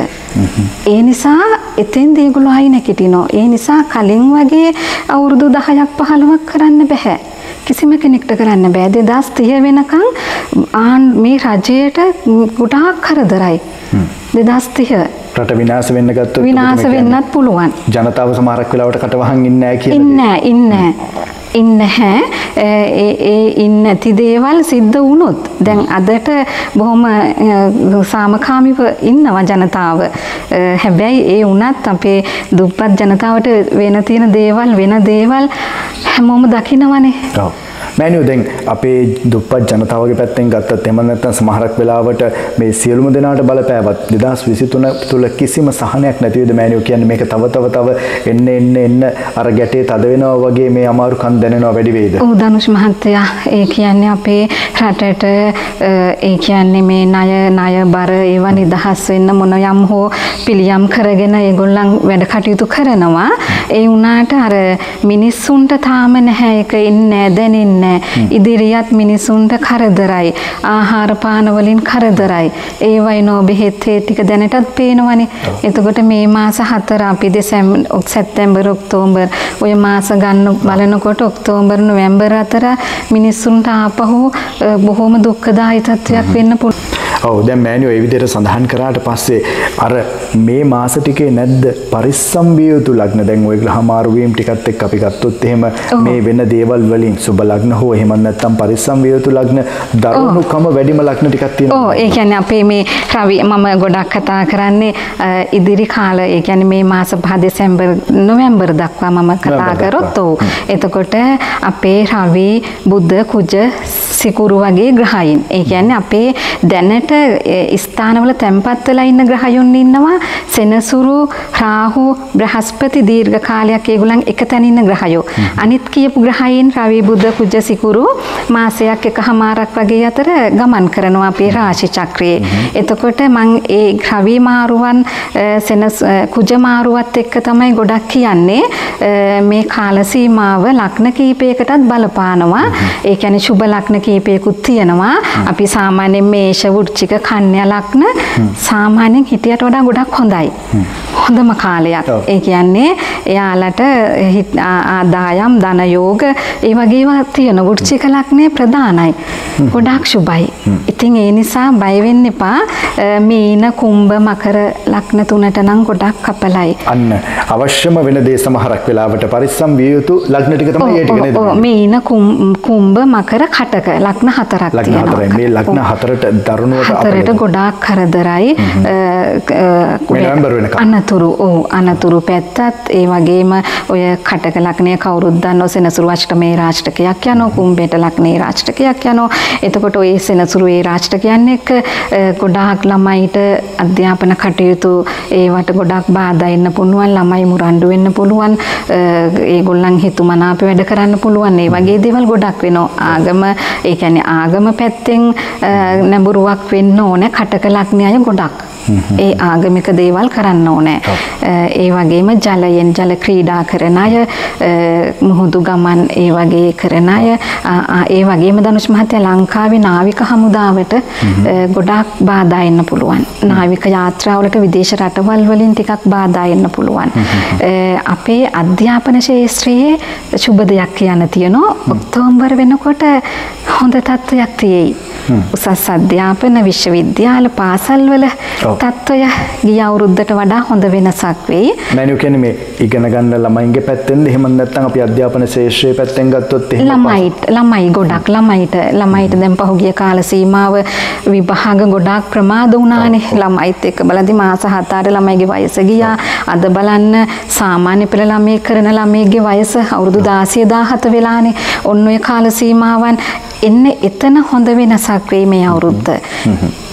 ඒ නිසා එතෙන්දී ඒගොල්ලෝ ආයි නැගිටිනවා. ඒ නිසා කලින් වගේ අවුරුදු දහයක් පහළොවක් කරන්න බෑ. කිසිම කෙනෙක්ට කරන්න බෑ. දෙදාස් තිහ වෙනකන් මේ රජයට ගොඩාක් කරදරයි. දෙදාස් තිහ රට විනාශ වෙන්න ගත්තොත් විනාශ වෙන්නත් පුළුවන්. ජනතාව සමහරක් වෙලාවට කටවහන් ඉන්නේ නැහැ කියලා. ඉන්නේ ඉන්නේ ඉන්නේ නැහැ. ඒ ඒ ඉන්නේ නැති දේවල් සිද්ධ වුණොත් දැන් අදට බොහොම සාමකාමීව ඉන්නවා ජනතාව. හැබැයි ඒ වුණත් අපේ දුප්පත් ජනතාවට වෙන තියෙන දේවල් වෙන දේවල් හැමෝම දකිනවනේ. ඔව්. මෑනියෝ දැන් අපේ දුප්පත් ජනතාවගේ පැත්තෙන් ගත්තත් එහෙම නැත්නම් සමහරක් වෙලාවට මේ සියලුම දෙනාට බලපෑවත් දෙදාස් විසිතුන තුල කිසිම සහනයක් නැති වේද මෑනියෝ කියන්නේ මේක තව තව තව එන්න එන්න එන්න අර ගැටේ තද වෙනවා වගේ මේ අමාරුකම් දැනෙනවා වැඩි වේද? ඔව් ධනුෂ් මහත්තයා ඒ කියන්නේ අපේ රටට ඒ කියන්නේ මේ ණය ණය බර ඒවා නිදහස් වෙන්න මොන යම් හෝ පිළියම් කරගෙන ඒගොල්ලන් වැඩ කටයුතු කරනවා. ඒ වුණාට අර මිනිස්සුන්ට තාම නැහැ ඒක ඉන්නේ දැනෙන්නේ ඉදිරියත් මිනිසුන්ට කරදරයි. ආහාර පාන වලින් කරදරයි. ඒ වයින්ෝ බෙහෙත් ටික දැනටත් පේනවනේ. එතකොට මේ මාස හතර අපි දෙසැම්බර් සැප්තැම්බර් ඔක්තෝබර් ඔය මාස ගන්න බලනකොට ඔක්තෝබර් නොවැම්බර් අතර මිනිසුන්ට ආපහු බොහොම දුක්ඛදායී තත්ත්වයක් වෙන්න පුළුවන්. ඔව් දැන් මෑනියෝ ඒ විදිහට සඳහන් කරාට පස්සේ අර මේ මාස ටිකේ නැද්ද පරිස්සම් විය යුතු ලග්න දැන් ඔය ග්‍රහමාරු වීම ටිකත් එක්ක අපි ගත්තොත් එහෙම මේ වෙන දේවල් වලින් සුබ ලග්න හෝ එහෙම නැත්නම් පරිස්සම් විය යුතු ලග්න දරුණුකම වැඩිම ලග්න ටිකක් තියෙනවා. ඔව් ඒ කියන්නේ අපේ මේ රවි මම ගොඩක් කතා කරන්නේ ඉදිරි කාල ඒ කියන්නේ මේ මාස පහ දෙසැම්බර් නොවැම්බර් දක්වා මම කතා කරොත් ඔව් එතකොට අපේ රවි බුධ කුජ සිකුරු වගේ ග්‍රහයන් ඒ කියන්නේ අපේ දැනට ස්ථානවල තැන්පත් වෙලා ඉන්න ග්‍රහයන් ඉන්නවා සෙනසුරු රාහු බ්‍රහස්පති දීර්ඝ කාලයක් ඒගොල්ලන් එක තැන ඉන්න ග්‍රහයෝ අනිත් කියපු ග්‍රහයන් රවි බුධ කුජ සිකුරු මාසයක් එකහමාරක් වගේ අතර ගමන් කරනවා අපේ රාශි චක්‍රයේ. එතකොට මම ඒ රවි මාරුවන් සෙනස් කුජ මාරුවත් එක්ක තමයි ගොඩක් කියන්නේ මේ කාල සීමාව ලග්න කීපයකටත් බලපානවා. ඒ කියන්නේ සුබ ලග්න කීපයකුත් තියෙනවා. අපි සාමාන්‍යයෙන් මේෂ වෘශ්චික කන්‍යා ලග්න සාමාන්‍යයෙන් හිටියට වඩා ගොඩක් හොඳයි. හොඳම කාලයක්. ඒ කියන්නේ එයාලට ආදායම් ධන යෝග ඒ වගේ ඒවා තියෙන වෘශ්චික ලග්නේ ප්‍රධානයි. ගොඩක් සුබයි. ඉතින් ඒ නිසා බය වෙන්න එපා. මීන කුම්භ මකර ලග්න තුනට නම් ගොඩක් කපලයි. අන්න අවශ්‍යම වෙන දේ සමහරක් වෙලාවට පරිස්සම් විය යුතු ලග්න ටික තමයි ඒ ටික නේද? ඔව් මීන කුම්භ මකර කටක ලග්න හතරක් තියෙනවා. ලග්න හතරයි. මේ ලග්න හතරට දරුණුවට හතරට ගොඩාක් කරදරයි. නොවැම්බර් වෙනකම්. අනතුරු ඔව් අනතුරු පැත්තත් ඒ වගේම ඔය කටක ලග්නය කවුරුත් දන්නව සෙනසුරු අෂ්ටමේ රාජ්‍යකයක් යනවා කුම්භයට ලග්නේ රාජ්‍යකයක් යනවා. එතකොට ඔය සෙනසුරු ඒ රාජ්‍යකයන් එක්ක ගොඩාක් ළමයිට අධ්‍යාපන කටයුතු ඒවට ගොඩක් බාධා එන්න පුළුවන්. ළමයි මුරණ්ඩු වෙන්න පුළුවන්. ඒගොල්ලන් හිතුමනාප වැඩ කරන්න පුළුවන්. ඒ වගේ දේවල් ගොඩක් වෙනවා. ආගම ඒ කියන්නේ ආගම පැත්තෙන් නැඹුරුවක් වෙන්න ඕනේ කටක ලග්නය අය ගොඩක්. ඒ ආගමික දේවල් කරන්න ඕනේ. ඒ වගේම ජලයෙන් ජල ක්‍රීඩා කරන අය මුහුදු ගමන් ඒ වගේ කරන අය ඒ වගේම ධනුෂ් මහත්තයා ලංකාවේ නාවික හමුදාවට ගොඩාක් බාධා එන්න පුළුවන්. නාවික යාත්‍රාවලට විදේශ රටවල් වලින් ටිකක් බාධා එන්න පුළුවන්. අපේ අධ්‍යාපන ශාස්ත්‍රයේ සුබ දෙයක් කියන්න තියෙනවා. ඔක්තෝබර් වෙනකොට හොඳ තත්ත්වයක් තියෙයි. උසස් අධ්‍යාපන විශ්වවිද්‍යාල පාසල් වල තත්ත්වය ගිය අවුරුද්දට වඩා හොඳ වෙනසක් වෙයි. මෑනියෝ කියන්නේ මේ ඉගෙන ගන්න ළමයින්ගේ පැත්තෙන්ද එහෙම නැත්නම් අපි අධ්‍යාපන ශාස්ත්‍රයේ පැත්තෙන් ගත්තොත් එහෙම ළමයිට ළමයි ගොඩක් ළමයිට ළමයිට දැන් පහුගිය කාල සීමාව විභාග ගොඩක් ප්‍රමාද වුණානේ. ළමයිත් එක්ක බලද්දි මාස හත අට ළමයිගේ වයස ගියා. අද බලන්න සාමාන්‍ය පෙළ ළමයි කරන ළමයිගේ වයස අවුරුදු දාසය දාහත වෙලානේ. ඔන්න ඔය කාල සීමාවන් එන්න එතන හොඳ වෙනසක් වෙයි මේ අවුරුද්ද.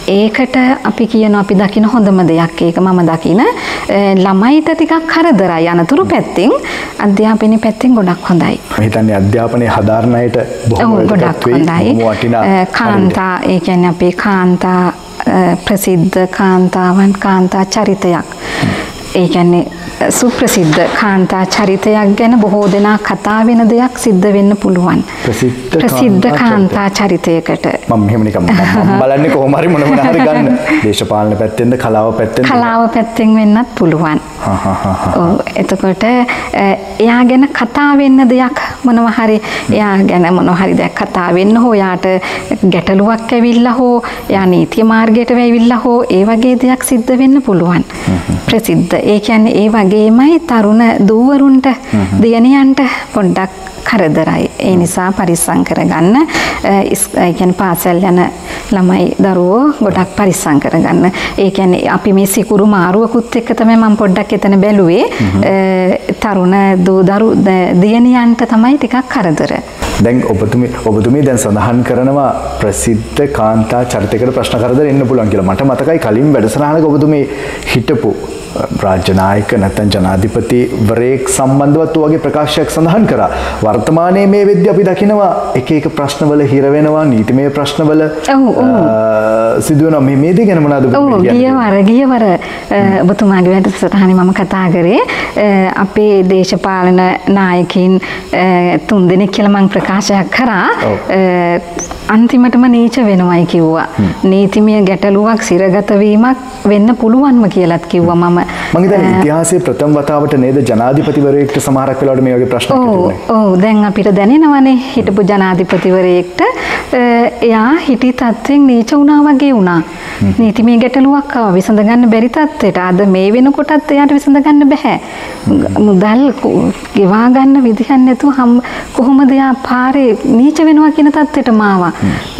ඒකට අපි කියන අපි දකින හොඳම දෙයක් ඒක මම දකින ළමයිට ටිකක් කරදරයි අනතුරු පැත්තෙන් අධ්‍යාපනයේ පැත්තෙන් ගොඩක් හොඳයි. මම හිතන්නේ අධ්‍යාපනයේ හදාරන අයට බොහොම ගොඩක් හොඳයි. කාන්තා ඒ කියන්නේ අපේ කාන්තා ප්‍රසිද්ධ කාන්තාවන් කාන්තා චරිතයක්. ඒ කියන්නේ සුප්‍රසිද්ධ කාන්තා චරිතයක් ගැන බොහෝ දෙනා කතා වෙන දෙයක් සිද්ධ වෙන්න පුළුවන්. ප්‍රසිද්ධ කාන්තා චරිතයකට මම මෙහෙම නිකන් මම බලන්නේ කොහොම හරි මොන මොන හරි ගන්න. දේශපාලන පැත්තෙන්ද කලාව පැත්තෙන්ද? කලාව පැත්තෙන් වෙන්නත් පුළුවන්. ඔව් එතකොට එයා ගැන කතා වෙන්න දෙයක් මොනවා හරි එයා ගැන මොනවා හරි දෙයක් කතා වෙන්න හෝ යාට ගැටලුවක් ඇවිල්ලා හෝ යා නීති මාර්ගයට වෙවිලා හෝ ඒ වගේ දෙයක් සිද්ධ වෙන්න පුළුවන්. ප්‍රසිද්ධ ඒ කියන්නේ ඒ වගේමයි තරුණ දූවරුන්ට දියණියන්ට පොඩ්ඩක් කරදරයි. ඒ නිසා පරිස්සම් කරගන්න. ඒ කියන්නේ පාසල් යන ළමයි දරුවෝ ගොඩක් පරිස්සම් කරගන්න. ඒ කියන්නේ අපි මේ සිකුරු මාරුවකුත් එක්ක තමයි මම පොඩ්ඩක් එතන බැලුවේ. තරුණ දූ දරු දියණියන්ට තමයි ටිකක් කරදර. දැන් ඔබතුමී ඔබතුමී දැන් සඳහන් කරනවා ප්‍රසිද්ධ කාන්තා චරිතයකට ප්‍රශ්න කරදර එන්න පුළුවන් කියලා. මට මතකයි කලින් වැඩසටහනක ඔබතුමී හිටපු රාජ්‍ය නායක නැත්නම් ජනාධිපතිවරයෙක් සම්බන්ධවත් වගේ ප්‍රකාශයක් සඳහන් කරා. වර්තමානයේ මේ වෙද්දී අපි දකිනවා එක එක ප්‍රශ්නවල හිර වෙනවා නීතිමය ප්‍රශ්නවල සිදුවෙනවා. මේ මේ දේ ගැන මොනවද ඔබ කියන්නේ? ගියවර ගියවර ඔබතුමාගේ වැඩසටහනේ මම කතා කරේ අපේ දේශපාලන නායකින් තුන් දෙනෙක් කියලා මම ප්‍රකාශයක් කරා. අන්තිමටම නීච වෙනවයි කිව්වා. නීතිමය ගැටලුවක් සිරගත වීමක් වෙන්න පුළුවන්ම කියලාත් කිව්වා මම. මම හිතන්නේ ඉතිහාසයේ ප්‍රථම වතාවට නේද ජනාධිපතිවරයෙක්ට සමහරක් වෙලාවට මේ වගේ ප්‍රශ්නක් හිතුනේ. ඔව් දැන් අපිට දැනෙනවනේ හිටපු ජනාධිපතිවරයෙක්ට එයා හිටි තත්ත්වෙන් නීච වුණා වගේ වුණා. නීතිමය ගැටලුවක් ආවා විසඳ ගන්න බැරි තත්ත්වයට. අද මේ වෙනකොටත් එයාට විසඳ ගන්න බෑ. මුදල් ගෙවා ගන්න විදිහක් නැතුව කොහොමද එයා පාරේ නීච වෙනවා කියන තත්ත්වයටම ආවා.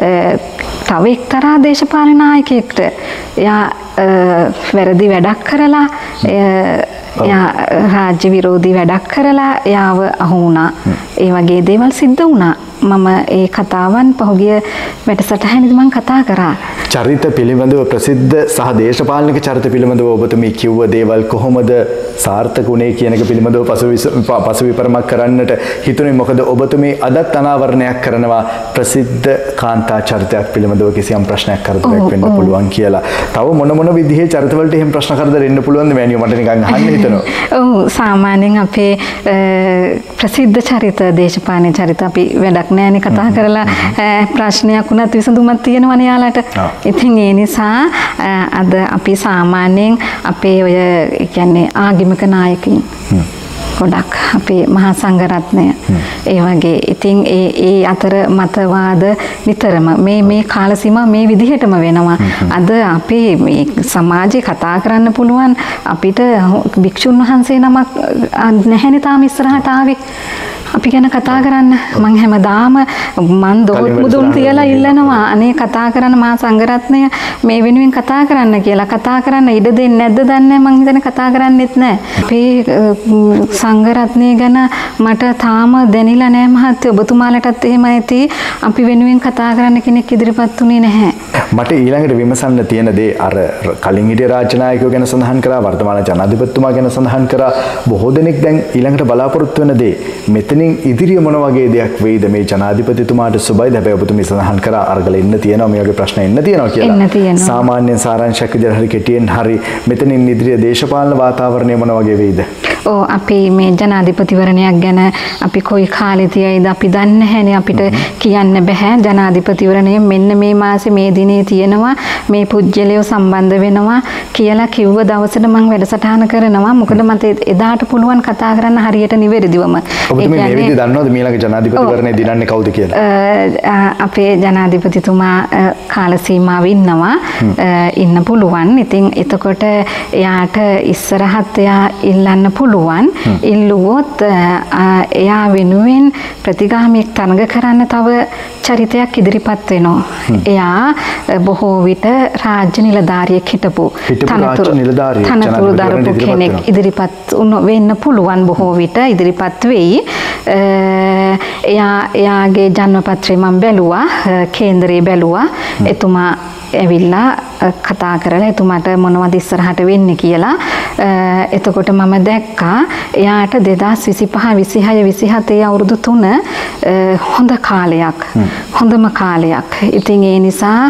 තව එක්තරා දේශපාලන නායකයෙක්ට එයා වැරදි වැඩක් කරලා එයා රාජ්‍ය විරෝධී වැඩක් කරලා එයාව අහු වුණා. ඒ වගේ දේවල් සිද්ධ වුණා. මම ඒ කතාවන් පහුගිය වැඩසටහනේදී මම කතා කරා. චරිත පිළිබඳව ප්‍රසිද්ධ සහ දේශපාලනික චරිත පිළිබඳව ඔබතුමී කිව්ව දේවල් කොහොමද සාර්ථක වුණේ කියන එක පිළිබඳව පසු විපරමක් කරන්නට හිතුනේ. මොකද ඔබතුමී අදත් අනාවරණයක් කරනවා ප්‍රසිද්ධ කාන්තා චරිතයක් පිළිබඳව කිසියම් ප්‍රශ්නයක් කරදරයක් වෙන්න පුළුවන් කියලා. තව මොන මොන විදිහේ චරිතවලට එහෙම ප්‍රශ්න කරදර එන්න පුළුවන්ද මෑනියෝ? මට නිකන් අහන්න හිතෙනවා. ඔව් සාමාන්‍යයෙන් අපේ ප්‍රසිද්ධ චරිත දේශපාලන චරිත අපි වැඩක් නෑනේ කතා කරලා ප්‍රශ්නයක් වුණත් විසඳුමක් තියෙනවනේ යාලට. ඉතින් ඒ නිසා අද අපි සාමාන්‍යයෙන් අපේ ඔය කියන්නේ ආගමික නායකයින් ගොඩක් අපේ මහා සංඝරත්නය ඒ වගේ ඉතින් ඒ ඒ අතර මතවාද නිතරම මේ මේ කාල සීමා මේ විදිහටම වෙනවා. අද අපේ මේ සමාජේ කතා කරන්න පුළුවන් අපිට භික්ෂුන් වහන්සේ නමක් නැහැනේ තාම ඉස්සරහට ආවේ. අපි ගැන කතා කරන්න මං හැමදාම මන් දොහොත් මුදුන් තියලා ඉල්ලනවා අනේ කතා කරන්න මහා සංඝරත්නය මේ වෙනුවෙන් කතා කරන්න කියලා. කතා කරන්න ඉඩ දෙන්නේ නැද්ද දන්නේ මං හිතන්නේ කතා කරන්නෙත් නැහැ. අපේ සංඝරත්නය ගැන මට තාම දැනෙලා නැහැ මහත්තයෝ. ඔබතුමාලටත් එහෙම ඇති. අපි වෙනුවෙන් කතා කරන්න කෙනෙක් ඉදිරිපත් උනේ නැහැ. මට ඊළඟට විමසන්න තියෙන දේ අර කලින් හිටිය රාජ්‍ය නායකයෝ ගැන සඳහන් කරා, වර්තමාන ජනාධිපතිතුමා ගැන සඳහන් කරා. බොහෝ දෙනෙක් දැන් ඊළඟට බලාපොරොත්තු වෙන දේ මෙතනින් ඉදිරිය මොන වගේ දෙයක් වෙයිද මේ ජනාධිපතිතුමාට සුබයිද? හැබැයි ඔබතුමී සඳහන් කරා අරගල එන්න තියෙනවා මේ වගේ ප්‍රශ්න එන්න තියෙනවා කියලා. සාමාන්‍යයෙන් සාරාංශයක් විදිහට හරි කෙටියෙන් හරි මෙතනින් ඉදිරිය දේශපාලන වාතාවරණය මොන වගේ වෙයිද? ඔව් අපි මේ ජනාධිපතිවරණයක් ගැන අපි කොයි කාලේ තියයිද අපි දන්නේ නැහැනේ. අපිට කියන්න බෑ. ජනාධිපතිවරණය මෙන්න මේ මාසේ මේ දිනේ තියෙනවා මේ පුජ්‍යලයෝ සම්බන්ධ වෙනවා කියලා කිව්ව දවසට මම වැඩසටහන කරනවා. මොකද මට එදාට පුළුවන් කතා කරන්න හරියට නිවැරදිවම. ඔබතුමී මේ විදිහට දන්නවද මීළඟ ජනාධිපතිවරණය දිනන්නේ කවුද කියලා? අපේ ජනාධිපතිතුමා කාල සීමාව ඉන්නවා ඉන්න පුළුවන්. ඉතින් එතකොට එයාට ඉස්සරහත් එයා ඉල්ලන්න පුළුවන්. ඉල්ලුවොත් එයා වෙනුවෙන් ප්‍රතිගාමීක් තරඟ කරන්න තව චරිතයක් ඉදිරිපත් වෙනවා. එයා බොහෝ විට රාජ්‍ය නිලධාරියෙක් හිටපු තනතුරු දරපු කෙනෙක් ඉදිරිපත් වෙන්න පුළුවන්. බොහෝ විට ඉදිරිපත් වෙයි. එයා එයාගේ ජන්මපත්‍රය මම බැලුවා, කේන්දරේ බැලුවා. එතුමා ඇවිල්ලා කතා කරලා එතුමාට මොනවද ඉස්සරහට වෙන්නේ කියලා. එතකොට මම දැක්කා එයාට දෙදාස් විසිපහ විසිහය විසිහත අවුරුදු තුන හොඳ කාලයක්. හොඳම කාලයක්. ඉතින් ඒ නිසා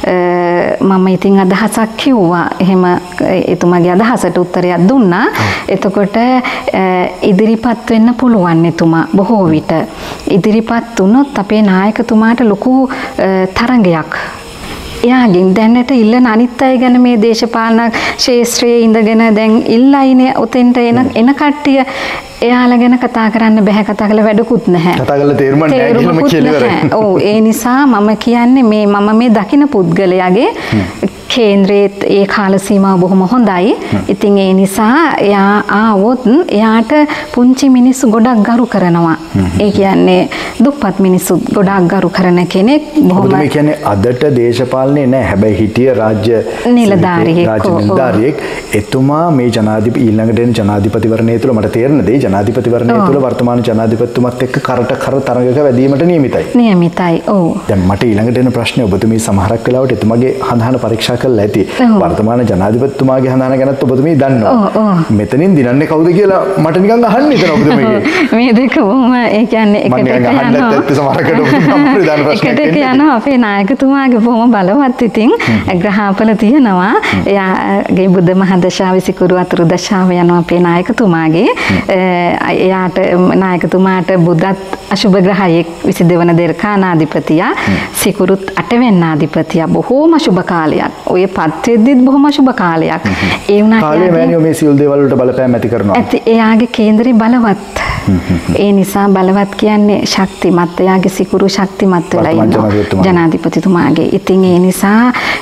මම ඉතින් අදහසක් කිව්වා. එහෙම එතුමාගේ අදහසට උත්තරයක් දුන්නා. එතකොට ඉදිරිපත් වෙන්න පුළුවන් එතුමා බොහෝ විට. ඉදිරිපත් වුණොත් අපේ නායකතුමාට ලොකු තරඟයක්. එයාගෙන් දැනට ඉල්ලන අනිත් අය ගැන මේ දේශපාලන ශාස්ත්‍රයේ ඉඳගෙන දැන් ඉල්ලයිනේ ඔතෙන්ට එන එන කට්ටිය එයාලා ගැන කතා කරන්න බෑ, කතා කරලා වැඩකුත් නැහැ. කතා කරලා තේරුම් නැහැ කියලාම කියලා. ඔව් ඒ නිසා මම කියන්නේ මේ මම මේ දකින පුද්ගලයාගේ කේන්ද්‍රයේ ඒ කාල සීමාව බොහොම හොඳයි. ඉතින් ඒ නිසා එයා ආවොත් එයාට පුංචි මිනිස්සු ගොඩක් ගරු කරනවා. ඒ කියන්නේ දුප්පත් මිනිස්සු ගොඩක් ගරු කරන කෙනෙක්. බොහොම මේ කියන්නේ අදට දේශපාලනේ නැහැ. හැබැයි හිටිය රාජ්‍ය නිලධාරියෙක්. රාජ්‍ය නිලධාරියෙක්. එතුමා මේ ජනාධිපති ඊළඟට එන ජනාධිපතිවරණය තුළ මට තේරෙන දේ ජනාධිපතිවරණය තුළ වර්තමාන ජනාධිපතිතුමත් එක්ක කරට කර තරඟක වැදීමට නියමිතයි. නියමිතයි. ඔව්. දැන් මට ඊළඟට එන ප්‍රශ්නේ ඔබතුමී සමහරක් වෙලාවට එතුමාගේ හඳහන පරීක්ෂා කරලා ඇති. වර්තමාන ජනාධිපතිතුමාගේ හඳහන ගැනත් ඔබතුමී දන්නවා. මෙතනින් දිනන්නේ කවුද කියලා මට නිකන් අහන්න හිතෙනවා ඔබතුමීගේ. මේ දෙක වුම ඒ කියන්නේ එකට එක යනවා. සමහරකට ඔබතුමී දාන ප්‍රශ්නයක් එකට යනවා. අපේ නායකතුමාගේ බොහොම බලවත් ඉතින් ග්‍රහාපල තියෙනවා. එයාගේ බුද්ධ මහදශාව සිකුරු අතුරු දශාව යනවා අපේ නායකතුමාගේ. එයාට නායකතුමාට බුදත් අශුභ ග්‍රහයෙක් විසිදෙවන දෙරකානාධිපතියා සිකුරුත් අටවැන්නාධිපතියා බොහෝම අශුභ කාලයක්. ඔය පත් වෙද්දිත් බොහොම අශුභ කාලයක්. ඒ වුණාට කාලේ මෑනියෝ මේ සියලු දේවල් වලට බලපෑම් ඇති කරනවා. ඇති එයාගේ කේන්දරේ බලවත්. ඒ නිසා බලවත් කියන්නේ ශක්තිමත්. එයාගේ සිකුරු ශක්තිමත් වෙලා ඉන්නවා ජනාධිපතිතුමාගේ. ඉතින් ඒ නිසා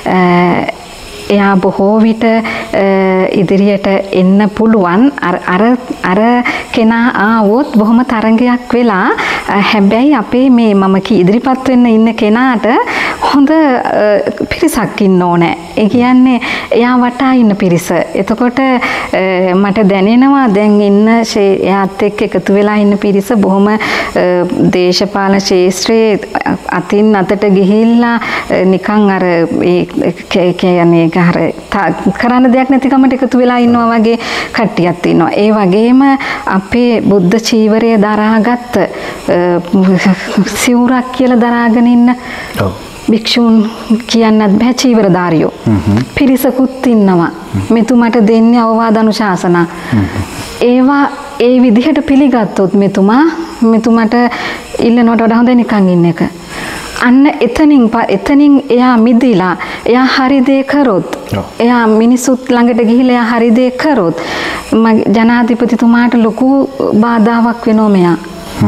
එයා බොහෝ විට ඉදිරියට එන්න පුළුවන්. අර අර අර කෙනා ආවොත් බොහොම තරංගයක් වෙලා. හැබැයි අපේ මේ මම කී ඉදිරිපත් වෙන්න ඉන්න කෙනාට හොඳ පිරිසක් ඉන්න ඕනේ. ඒ කියන්නේ එයා වටා ඉන්න පිරිස. එතකොට මට දැනෙනවා දැන් ඉන්න එයාත් එක්ක එකතු වෙලා ඉන්න පිරිස බොහොම දේශපාලන ශාස්ත්‍රයේ අතින් අතට ගිහිල්ලා නිකන් අර ඒ කියන්නේ අර කරන්න දෙයක් නැතිකමට එකතු වෙලා ඉන්නවා වගේ කට්ටියක් ඉන්නවා. ඒ වගේම අපේ බුද්ධ චීවරය දරාගත්ත සිවුරක් කියලා දරාගෙන ඉන්න භික්ෂූන් කියන්නත් බෑ චීවරධාරියෝ. පිරිසකුත් ඉන්නවා. මෙතුමාට දෙන්නේ අවවාද අනුශාසනා. ඒවා ඒ විදිහට පිළිගත්තොත් මෙතුමා මෙතුමාට ඉල්ලනවට වඩා හොඳ නිකන් ඉන්න එක. අන්න එතනින් එතනින් එයා මිදිලා එයා හරි දේ කරොත් එයා මිනිසුත් ළඟට ගිහිල්ලා එයා හරි දේ කරොත් ජනාධිපතිතුමාට ලොකු බාධාවක් වෙනවා මෙයා.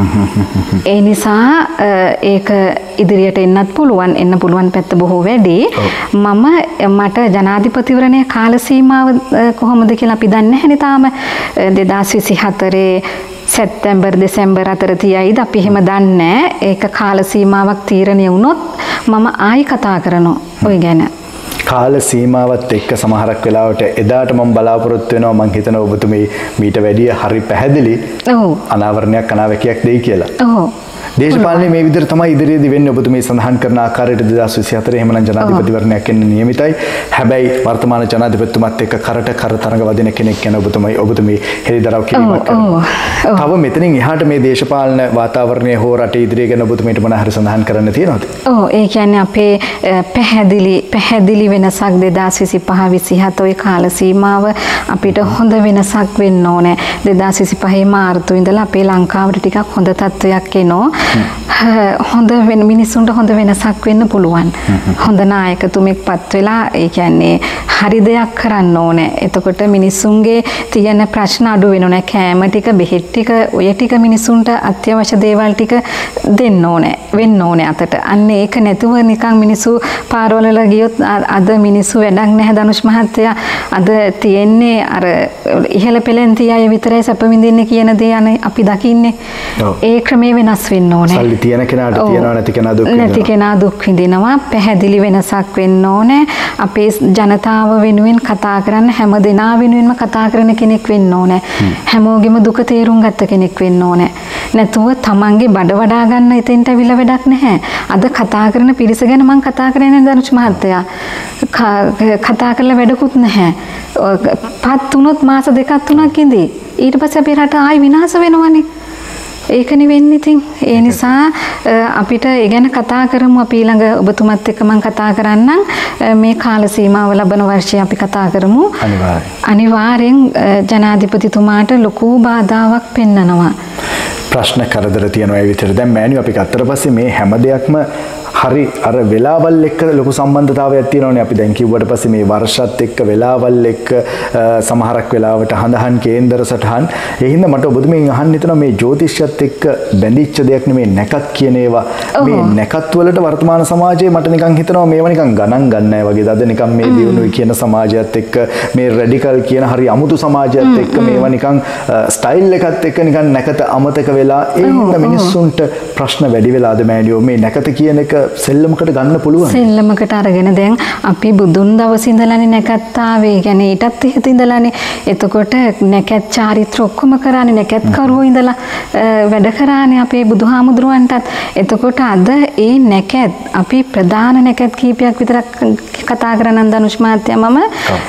ඒ නිසා ඒක ඉදිරියට එන්නත් පුළුවන් එන්න පුළුවන් පැත්ත බොහෝ වැඩි. මම මට ජනාධිපතිවරණයේ කාල සීමාව කොහොමද කියලා අපි දන්නේ නැහැ නේ තාම. දෙදාස් විසිහතරේ සැප්තැම්බර් දෙසැම්බර් අතර තියයිද අපි එහෙම දන්නේ නැහැ. ඒක කාල සීමාවක් තීරණය වුණොත් මම ආයි කතා කරනවා ඔය ගැන. කාල සීමාවත් එක්ක සමහරක් වෙලාවට එදාට මම බලාපොරොත්තු වෙනවා මං හිතනවා ඔබතුමී මීට වැඩිය හරි පැහැදිලි අනාවරණයක් අනාවැකියක් දෙයි කියලා. ඔව්. දේශපාලනේ මේ විදිහට තමයි ඉදිරියේදී වෙන්නේ. ඔබතුමී සඳහන් කරන ආකාරයට දෙදාස් විසිහතරේ එහෙමනම් ජනාධිපතිවරණයක් එන්න නියමිතයි. හැබැයි වර්තමාන ජනාධිපතිතුමත් එක්ක කරට කර තරඟ වදින කෙනෙක් ගැන ඔබතුමී ඔබතුමී හෙළිදරව් කිරීමක් කරනවා. තව මෙතනින් එහාට මේ දේශපාලන වාතාවරණය හෝ රටේ ඉදිරිය ගැන ඔබතුමීට මොන හරි සඳහන් කරන්න තියෙනවද? ඔව් ඒ කියන්නේ අපේ පැහැදිලි පැහැදිලි වෙනසක් දෙදාස් විසිපහ විසිහත ඔය කාල සීමාව අපිට හොඳ වෙනසක් වෙන්න ඕනේ. දෙදාස් විසිපහේ මාර්තු ඉඳලා අපේ ලංකාවට ටිකක් හොඳ තත්ත්වයක් එනවා. හොඳ වෙන මිනිස්සුන්ට හොඳ වෙනසක් වෙන්න පුළුවන්. හොඳ නායකතුමෙක් පත් වෙලා ඒ කියන්නේ හරි දෙයක් කරන්න ඕනේ. එතකොට මිනිස්සුන්ගේ තියෙන ප්‍රශ්න අඩු වෙනවා. කෑම ටික, බෙහෙත් ටික, ඔය ටික මිනිස්සුන්ට අත්‍යවශ්‍ය දේවල් ටික දෙන්න ඕනේ. වෙන්න ඕනේ අතට. අන්න ඒක නැතුව නිකන් මිනිස්සු පාරවල ගියොත් අද මිනිස්සු වැඩක් නැහැ ධනුෂ් මහත්තයා. අද තියෙන්නේ අර ඉහළ පෙළෙන් තිය අය විතරයි සැප විඳින්නේ කියන දේ අනේ අපි දකින්නේ. ඒ ක්‍රමේ වෙනස් වෙන්න ඕනේ. සල්ලි තියෙන කෙනාට තියනවා නැති කෙනා දුක් විඳිනවා. නැති කෙනා දුක් විඳිනවා. පැහැදිලි වෙනසක් වෙන්න ඕනේ. අපේ ජනතාව වෙනුවෙන් කතා කරන්න හැම දෙනා වෙනුවෙන්ම කතා කරන කෙනෙක් වෙන්න ඕනේ. හැමෝගෙම දුක තේරුම් ගත්ත කෙනෙක් වෙන්න ඕනේ. නැතුව තමන්ගේ බඩ වඩා ගන්න එතෙන්ට අවිලා වැඩක් නැහැ. අද කතා කරන පිරිස ගැන මම කතා කරන්නේ දනුෂ් මහත්තයා. කතා කරලා වැඩකුත් නැහැ. පත් තුනොත් මාස දෙකක් තුනක් ඉඳී. ඊට පස්සේ අපේ රට ආයි විනාශ වෙනවනේ. ඒකනේ වෙන්නේ ඉතින්. ඒ නිසා අපිට ඒ ගැන කතා කරමු. අපි ඊළඟ ඔබතුමත් එක්ක මම කතා කරන්නම්. මේ කාල සීමාව ලබන වර්ෂයේ අපි කතා කරමු. අනිවාර්යෙන්. අනිවාර්යෙන් ජනාධිපතිතුමාට ලොකු බාධාවක් පෙන්නනවා. ප්‍රශ්න කරදර තියෙනවා ඒ විතර. දැන් මෑණියෝ අපි ගත්තට පස්සේ මේ හැම දෙයක්ම හරි අර වෙලාවල් එක්ක ලොකු සම්බන්ධතාවයක් තියෙනවානේ. අපි දැන් කිව්වට පස්සේ මේ වර්ෂත් එක්ක වෙලාවල් එක්ක සමහරක් වෙලාවට හඳහන් කේන්දර සටහන්. ඒ හින්දා මට ඔබතුමෙන් අහන්න හිතෙනවා මේ ජ්‍යොතිෂයත් එක්ක බැඳිච්ච දෙයක් නෙමේ නැකත් කියන ඒවා. මේ නැකත් වලට වර්තමාන සමාජයේ මට නිකන් හිතෙනවා මේවා නිකන් ගණන් ගන්න නැහැ වගේ. අද නිකන් මේ දියුණුවයි කියන සමාජයත් එක්ක මේ රැඩිකල් කියන හරි අමුතු සමාජයත් එක්ක මේවා නිකන් ස්ටයිල් එකත් එක්ක නිකන් නැකත අමතක වෙලා ඒ හින්දා මිනිස්සුන්ට ප්‍රශ්න වැඩි වෙලාද මෑණියෝ මේ නැකත කියන එක සෙල්ලමකට ගන්න පුළුවන්. සෙල්ලමකට අරගෙන දැන් අපි බුදුන් දවසේ ඉඳලානේ නැකත් ආවේ. කියන්නේ ඊටත් ඉහත ඉඳලානේ. එතකොට නැකත් චාරිත්‍ර ඔක්කොම කරානේ. නැකත් කරුවෝ ඉඳලා වැඩ කරානේ අපේ බුදුහාමුදුරුවන්ටත්. එතකොට අද ඒ නැකත් අපි ප්‍රධාන නැකත් කීපයක් විතරක් කතා කරනන් දනුෂ් මහත්තයා මම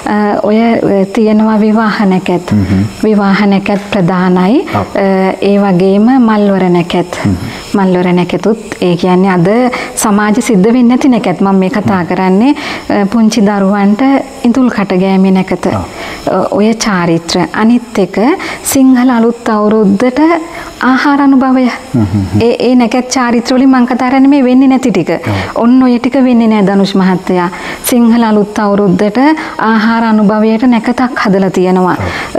ඔය තියෙනවා විවාහ නැකත්. විවාහ නැකත් ප්‍රධානයි. ඒ වගේම මල්වර නැකත්. මල්වර නැකතුත් ඒ කියන්නේ අද සමාජ සිද්ධ වෙන්නේ නැති නැකත් මම මේ කතා කරන්නේ පුංචි දරුවන්ට ඉඳුල් කට ගෑමේ නැකත. ඔය චාරිත්‍ර අනිත් එක සිංහල අලුත් අවුරුද්දට ආහාර අනුභවය. ඒ ඒ නැකත් චාරිත්‍ර වලින් මම කතා කරන්නේ මේ වෙන්නේ නැති ටික. ඔන්න ඔය ටික වෙන්නේ නැහැ දනුෂ් මහත්තයා. සිංහල අලුත් අවුරුද්දට ආහාර අනුභවයට නැකතක් හදලා තියෙනවා.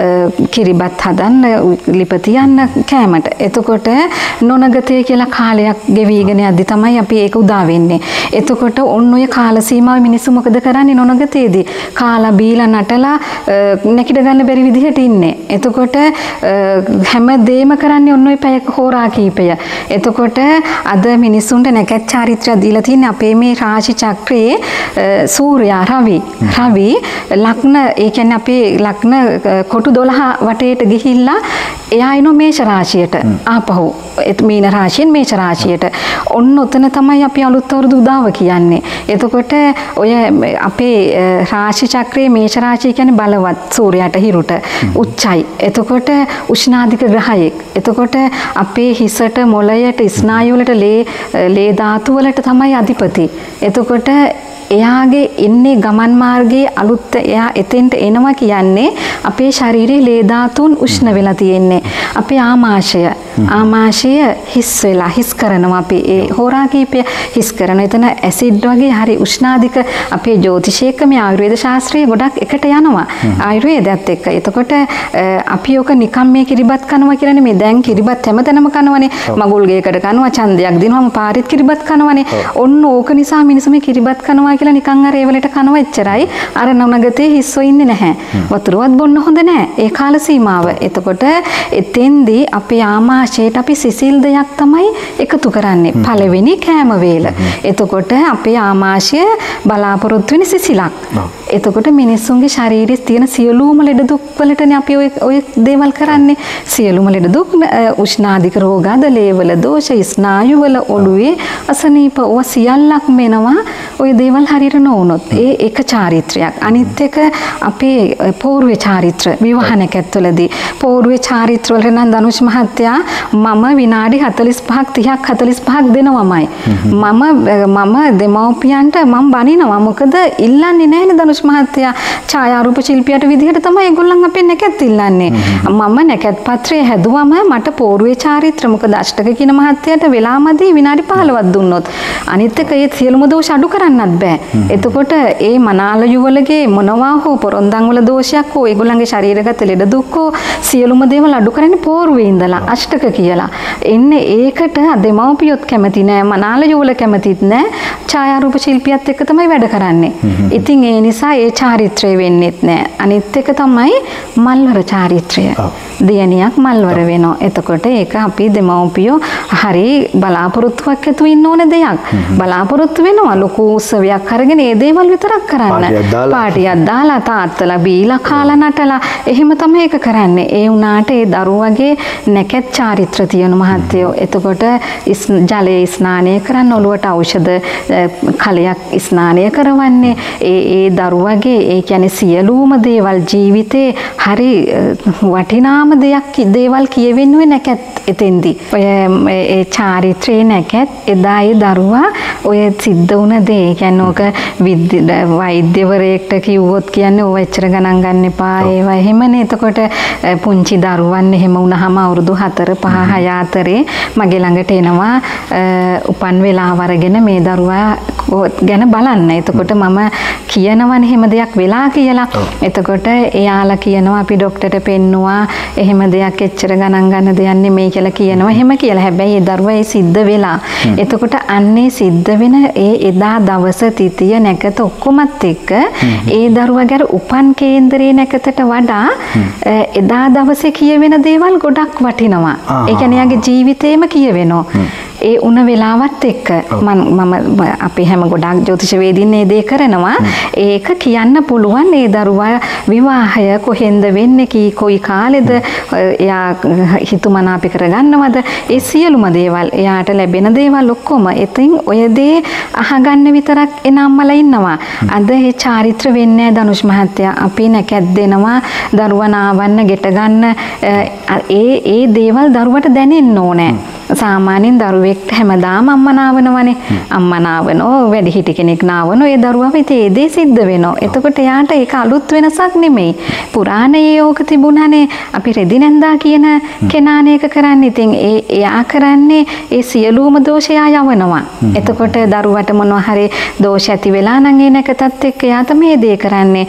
කිරිබත් හදන්න, ලිප තියන්න කෑමට. එතකොට නොනගතේ කියලා කාලයක් ගෙවිගෙන යද්දි තමයි අපි ඒක උදා වෙන්නේ. එතකොට ඔන්න ඔය කාල සීමාවේ මිනිස්සු මොකද කරන්නේ නොනගතේදී? කාලා බීලා නටලා නැකිට ගන්න බැරි විදිහට ඉන්නේ. එතකොට හැම දෙයක්ම කරන්නේ ඔන්න ඔය පැය හෝරා කීපය. එතකොට අද මිනිස්සුන්ට නැකත් චාරිත්‍රය දීලා තියෙන්නේ අපේ මේ රාශි චක්‍රයේ සූර්යා රවි. රවි ලග්න ඒ කියන්නේ අපේ ලග්න කොටු දොළහ වටේට ගිහිල්ලා එයා එන මේෂ රාශියට ආපහු මීන රාශියෙන් මේෂ රාශියට. ඔන්න ඔතන තමයි අපි අලුත් අවුරුදු උදාව කියන්නේ. එතකොට ඔය අපේ රාශි චක්‍රයේ මේෂ රාශිය කියන්නේ බලවත් සූර්යයාට හිරුට උච්චයි. එතකොට උෂ්ණාධික ග්‍රහයෙක්. එතකොට අපේ හිසට මොළයට ස්නායු වලට ලේ ලේ ධාතු වලට තමයි අධිපති. එතකොට එයාගේ ඉන්නේ ගමන් මාර්ගයේ අලුත් එයා එතෙන්ට එනවා කියන්නේ අපේ ශරීරයේ ලේ ධාතුන් උෂ්ණ වෙලා තියෙන්නේ. අපේ ආමාශය ආමාශය හිස් වෙලා හිස් කරනවා අපි ඒ හෝරා කීපය හිස් කරන. එතන ඇසිඩ් වගේ හරි උෂ්ණාධික අපේ ජ්‍යොතිෂයක මේ ආයුර්වේද ශාස්ත්‍රයේ ගොඩක් එකට යනවා. ආයුර්වේදයත් එක්ක. එතකොට අපි ඔක නිකම් මේ කිරිබත් කනවා කියලානේ මේ දැන් කිරිබත් හැමතැනම කනවනේ. මගුල් ගේකට කනවා ඡන්දයක් දිනවම පාරිත් කිරිබත් කනවනේ. ඔන්න ඕක නිසා මිනිස්සු මේ කිරිබත් කනවා කියලා නිකන් අර ඒ වලට කනවා එච්චරයි. අර නවනගතේ හිස්සෝ ඉන්නේ නැහැ. වතුරවත් බොන්න හොඳ නැහැ. ඒ කාල සීමාව. එතකොට එතෙන්දී අපේ ආමාශයට අපි සිසිල් දෙයක් තමයි එකතු කරන්නේ. පළවෙනි කෑම වේල. එතකොට අපේ ආමාශය බලාපොරොත්තු වෙන සිසිලක්. එතකොට මිනිස්සුන්ගේ ශරීරයේ තියෙන සියලුම ලෙඩ දුක් වලටනේ අපි ඔය ඔය දේවල් කරන්නේ. සියලුම ලෙඩ දුක් උෂ්ණාධික රෝග ආද ලේවල දෝෂ ස්නායුවල ඔළුවේ අසනීප ඔය සියල්ලක් මෙනවා. ඔය දේවල් හරියට නොවුනොත් ඒ එක චාරිත්‍රයක්. අනිත් එක අපේ පූර්ව චාරිත්‍ර විවාහ නැකත්වලදී පූර්ව චාරිත්‍ර වල නම් දනුෂ් මහත්තයා මම විනාඩි හතළිස් පහක් තිහක් හතළිස් පහක් දෙනවමයි. මම මම දෙමව්පියන්ට මම බනිනවා. මොකද ඉල්ලන්නේ නැහැනේ දනුෂ් මහත්තයා. ඡායාරූප ශිල්පියට විදිහට තමයි ඒගොල්ලන් අපේ නැකත් ඉල්ලන්නේ. මම නැකත් පත්‍රය හැදුවම මට පූර්ව චාරිත්‍ර මොකද අෂ්ටක කියන මහත්තයාට වෙලාමදී විනාඩි පහළොවක් දුන්නොත් අනිත් එක ඒ සියලුම දෝෂ අඩු කරන්නත් බෑ. එතකොට ඒ මනාල යුවලගේ මොනවා හෝ පොරොන්දන් වල දෝෂයක් හෝ ඒගොල්ලන්ගේ ශරීරගත ලෙඩ දුක් හෝ සියලුම දේවල් අඩු කරන්නේ පෝරුවේ ඉඳලා අෂ්ටක කියලා. එන්නේ ඒකට දෙමව්පියොත් කැමති නෑ, මනාල යුවල කැමතිත් නෑ. ඡායාරූප ශිල්පියත් එක්ක තමයි වැඩ කරන්නේ. ඉතින් ඒ නිසා ඒ චාරිත්‍රය වෙන්නේත් නෑ. අනිත් එක තමයි මල්වර චාරිත්‍රය. දියණියක් මල්වර වෙනවා. එතකොට එතකොට ඒක අපි දෙමව්පියෝ හරි බලාපොරොත්තුවක් ඇතුව ඉන්න ඕන දෙයක්. බලාපොරොත්තු වෙනවා ලොකු උත්සවයක් අරගෙන ඒ දේවල් විතරක් කරන්න. පාටියක් දාලා තාත්තලා බීලා කාලා නටලා එහෙම තමයි ඒක කරන්නේ. ඒ වුණාට ඒ දරුවගේ නැකත් චාරිත්‍ර තියෙන මහත්තයෝ. එතකොට ජලයේ ස්නානය කරන්න ඔළුවට ඖෂධ කලයක් ස්නානය කරවන්නේ. ඒ ඒ දරුවගේ ඒ කියන්නේ සියලුම දේවල් ජීවිතේ හරි වටිනාම දෙයක් දේවල් කියවෙන්නේ නැකත් එතෙන්දී. ඔය ඒ චාරිත්‍රේ නැකත් එදා ඒ දරුවා ඔය සිද්ධ වුණ දේ කියන්නේ ඕක වෛද්‍යවරයෙක්ට කිව්වොත් කියන්නේ ඔය එච්චර ගණන් ගන්න එපා ඒවා එහෙමනේ. එතකොට පුංචි දරුවන් එහෙම වුණාම අවුරුදු හතර පහ හය අතරේ මගේ ළඟට එනවා උපන් වෙලාව අරගෙන මේ දරුවා ගැන බලන්න. එතකොට මම කියනවනේ එහෙම දෙයක් වෙලා කියලා. එතකොට එයාලා කියනවා අපි ડોක්ටර්ට පෙන්නුවා එහෙම දෙයක් එච්චර ගණන් ගන්න දෙයක් නෙමෙයි කියලා කියනවා. එහෙම කියලා. හැබැයි ඒ දරුවා ඒ සිද්ධ වෙලා. එතකොට අන්නේ සිද්ධ වෙන ඒ එදා දවස තිතිය නැකත ඔක්කොමත් එක්ක ඒ දරුවාගේ උපන් කේන්දරේ නැකතට වඩා එදා දවසේ කියවෙන දේවල් ගොඩක් වටිනවා. ඒ කියන්නේ යාගේ ජීවිතේම කියවෙනවා. ඒ උන වෙලාවත් එක්ක මම අපි හැම ගොඩක් ජ්‍යොතිෂවේදීන් මේ දේ කරනවා. ඒක කියන්න පුළුවන් ඒ දරුවා විවාහය කොහෙන්ද වෙන්නේ කී කොයි කාලෙද එයා හිතුමනාපි කරගන්නවද ඒ සියලුම දේවල් එයාට ලැබෙන දේවල් ඔක්කොම. ඉතින් ඔය දේ අහගන්න විතරක් එන අම්මලා ඉන්නවා. අද ඒ චාරිත්‍ර වෙන්නේ ධනුෂ් මහත්තයා. අපි නැකත් දෙනවා දරුවා නාවන්න ගෙට ගන්න ඒ ඒ දේවල් දරුවට දැනෙන්න ඕනේ. සාමාන්‍යයෙන් දරුවෙක්ට හැමදාම අම්මා නාවනවනේ. අම්මා නාවනෝ වැඩි හිටි කෙනෙක් නාවනෝ ඒ දරුවා වෙතේ ඒ දේ සිද්ධ වෙනවා. එතකොට එයාට ඒක අලුත් වෙනසක් නෙමෙයි. පුරාණයේ යෝග තිබුණානේ. අපි රෙදි නැන්දා කියන කෙනානේ ඒක කරන්නේ. ඉතින් ඒ එයා කරන්නේ ඒ සියලුම දෝෂය යවනවා. එතකොට දරුවට මොනවා හරි දෝෂ ඇති වෙලා නම් ඒ නැකතත් එක්ක එයා තමයි මේ දේ කරන්නේ.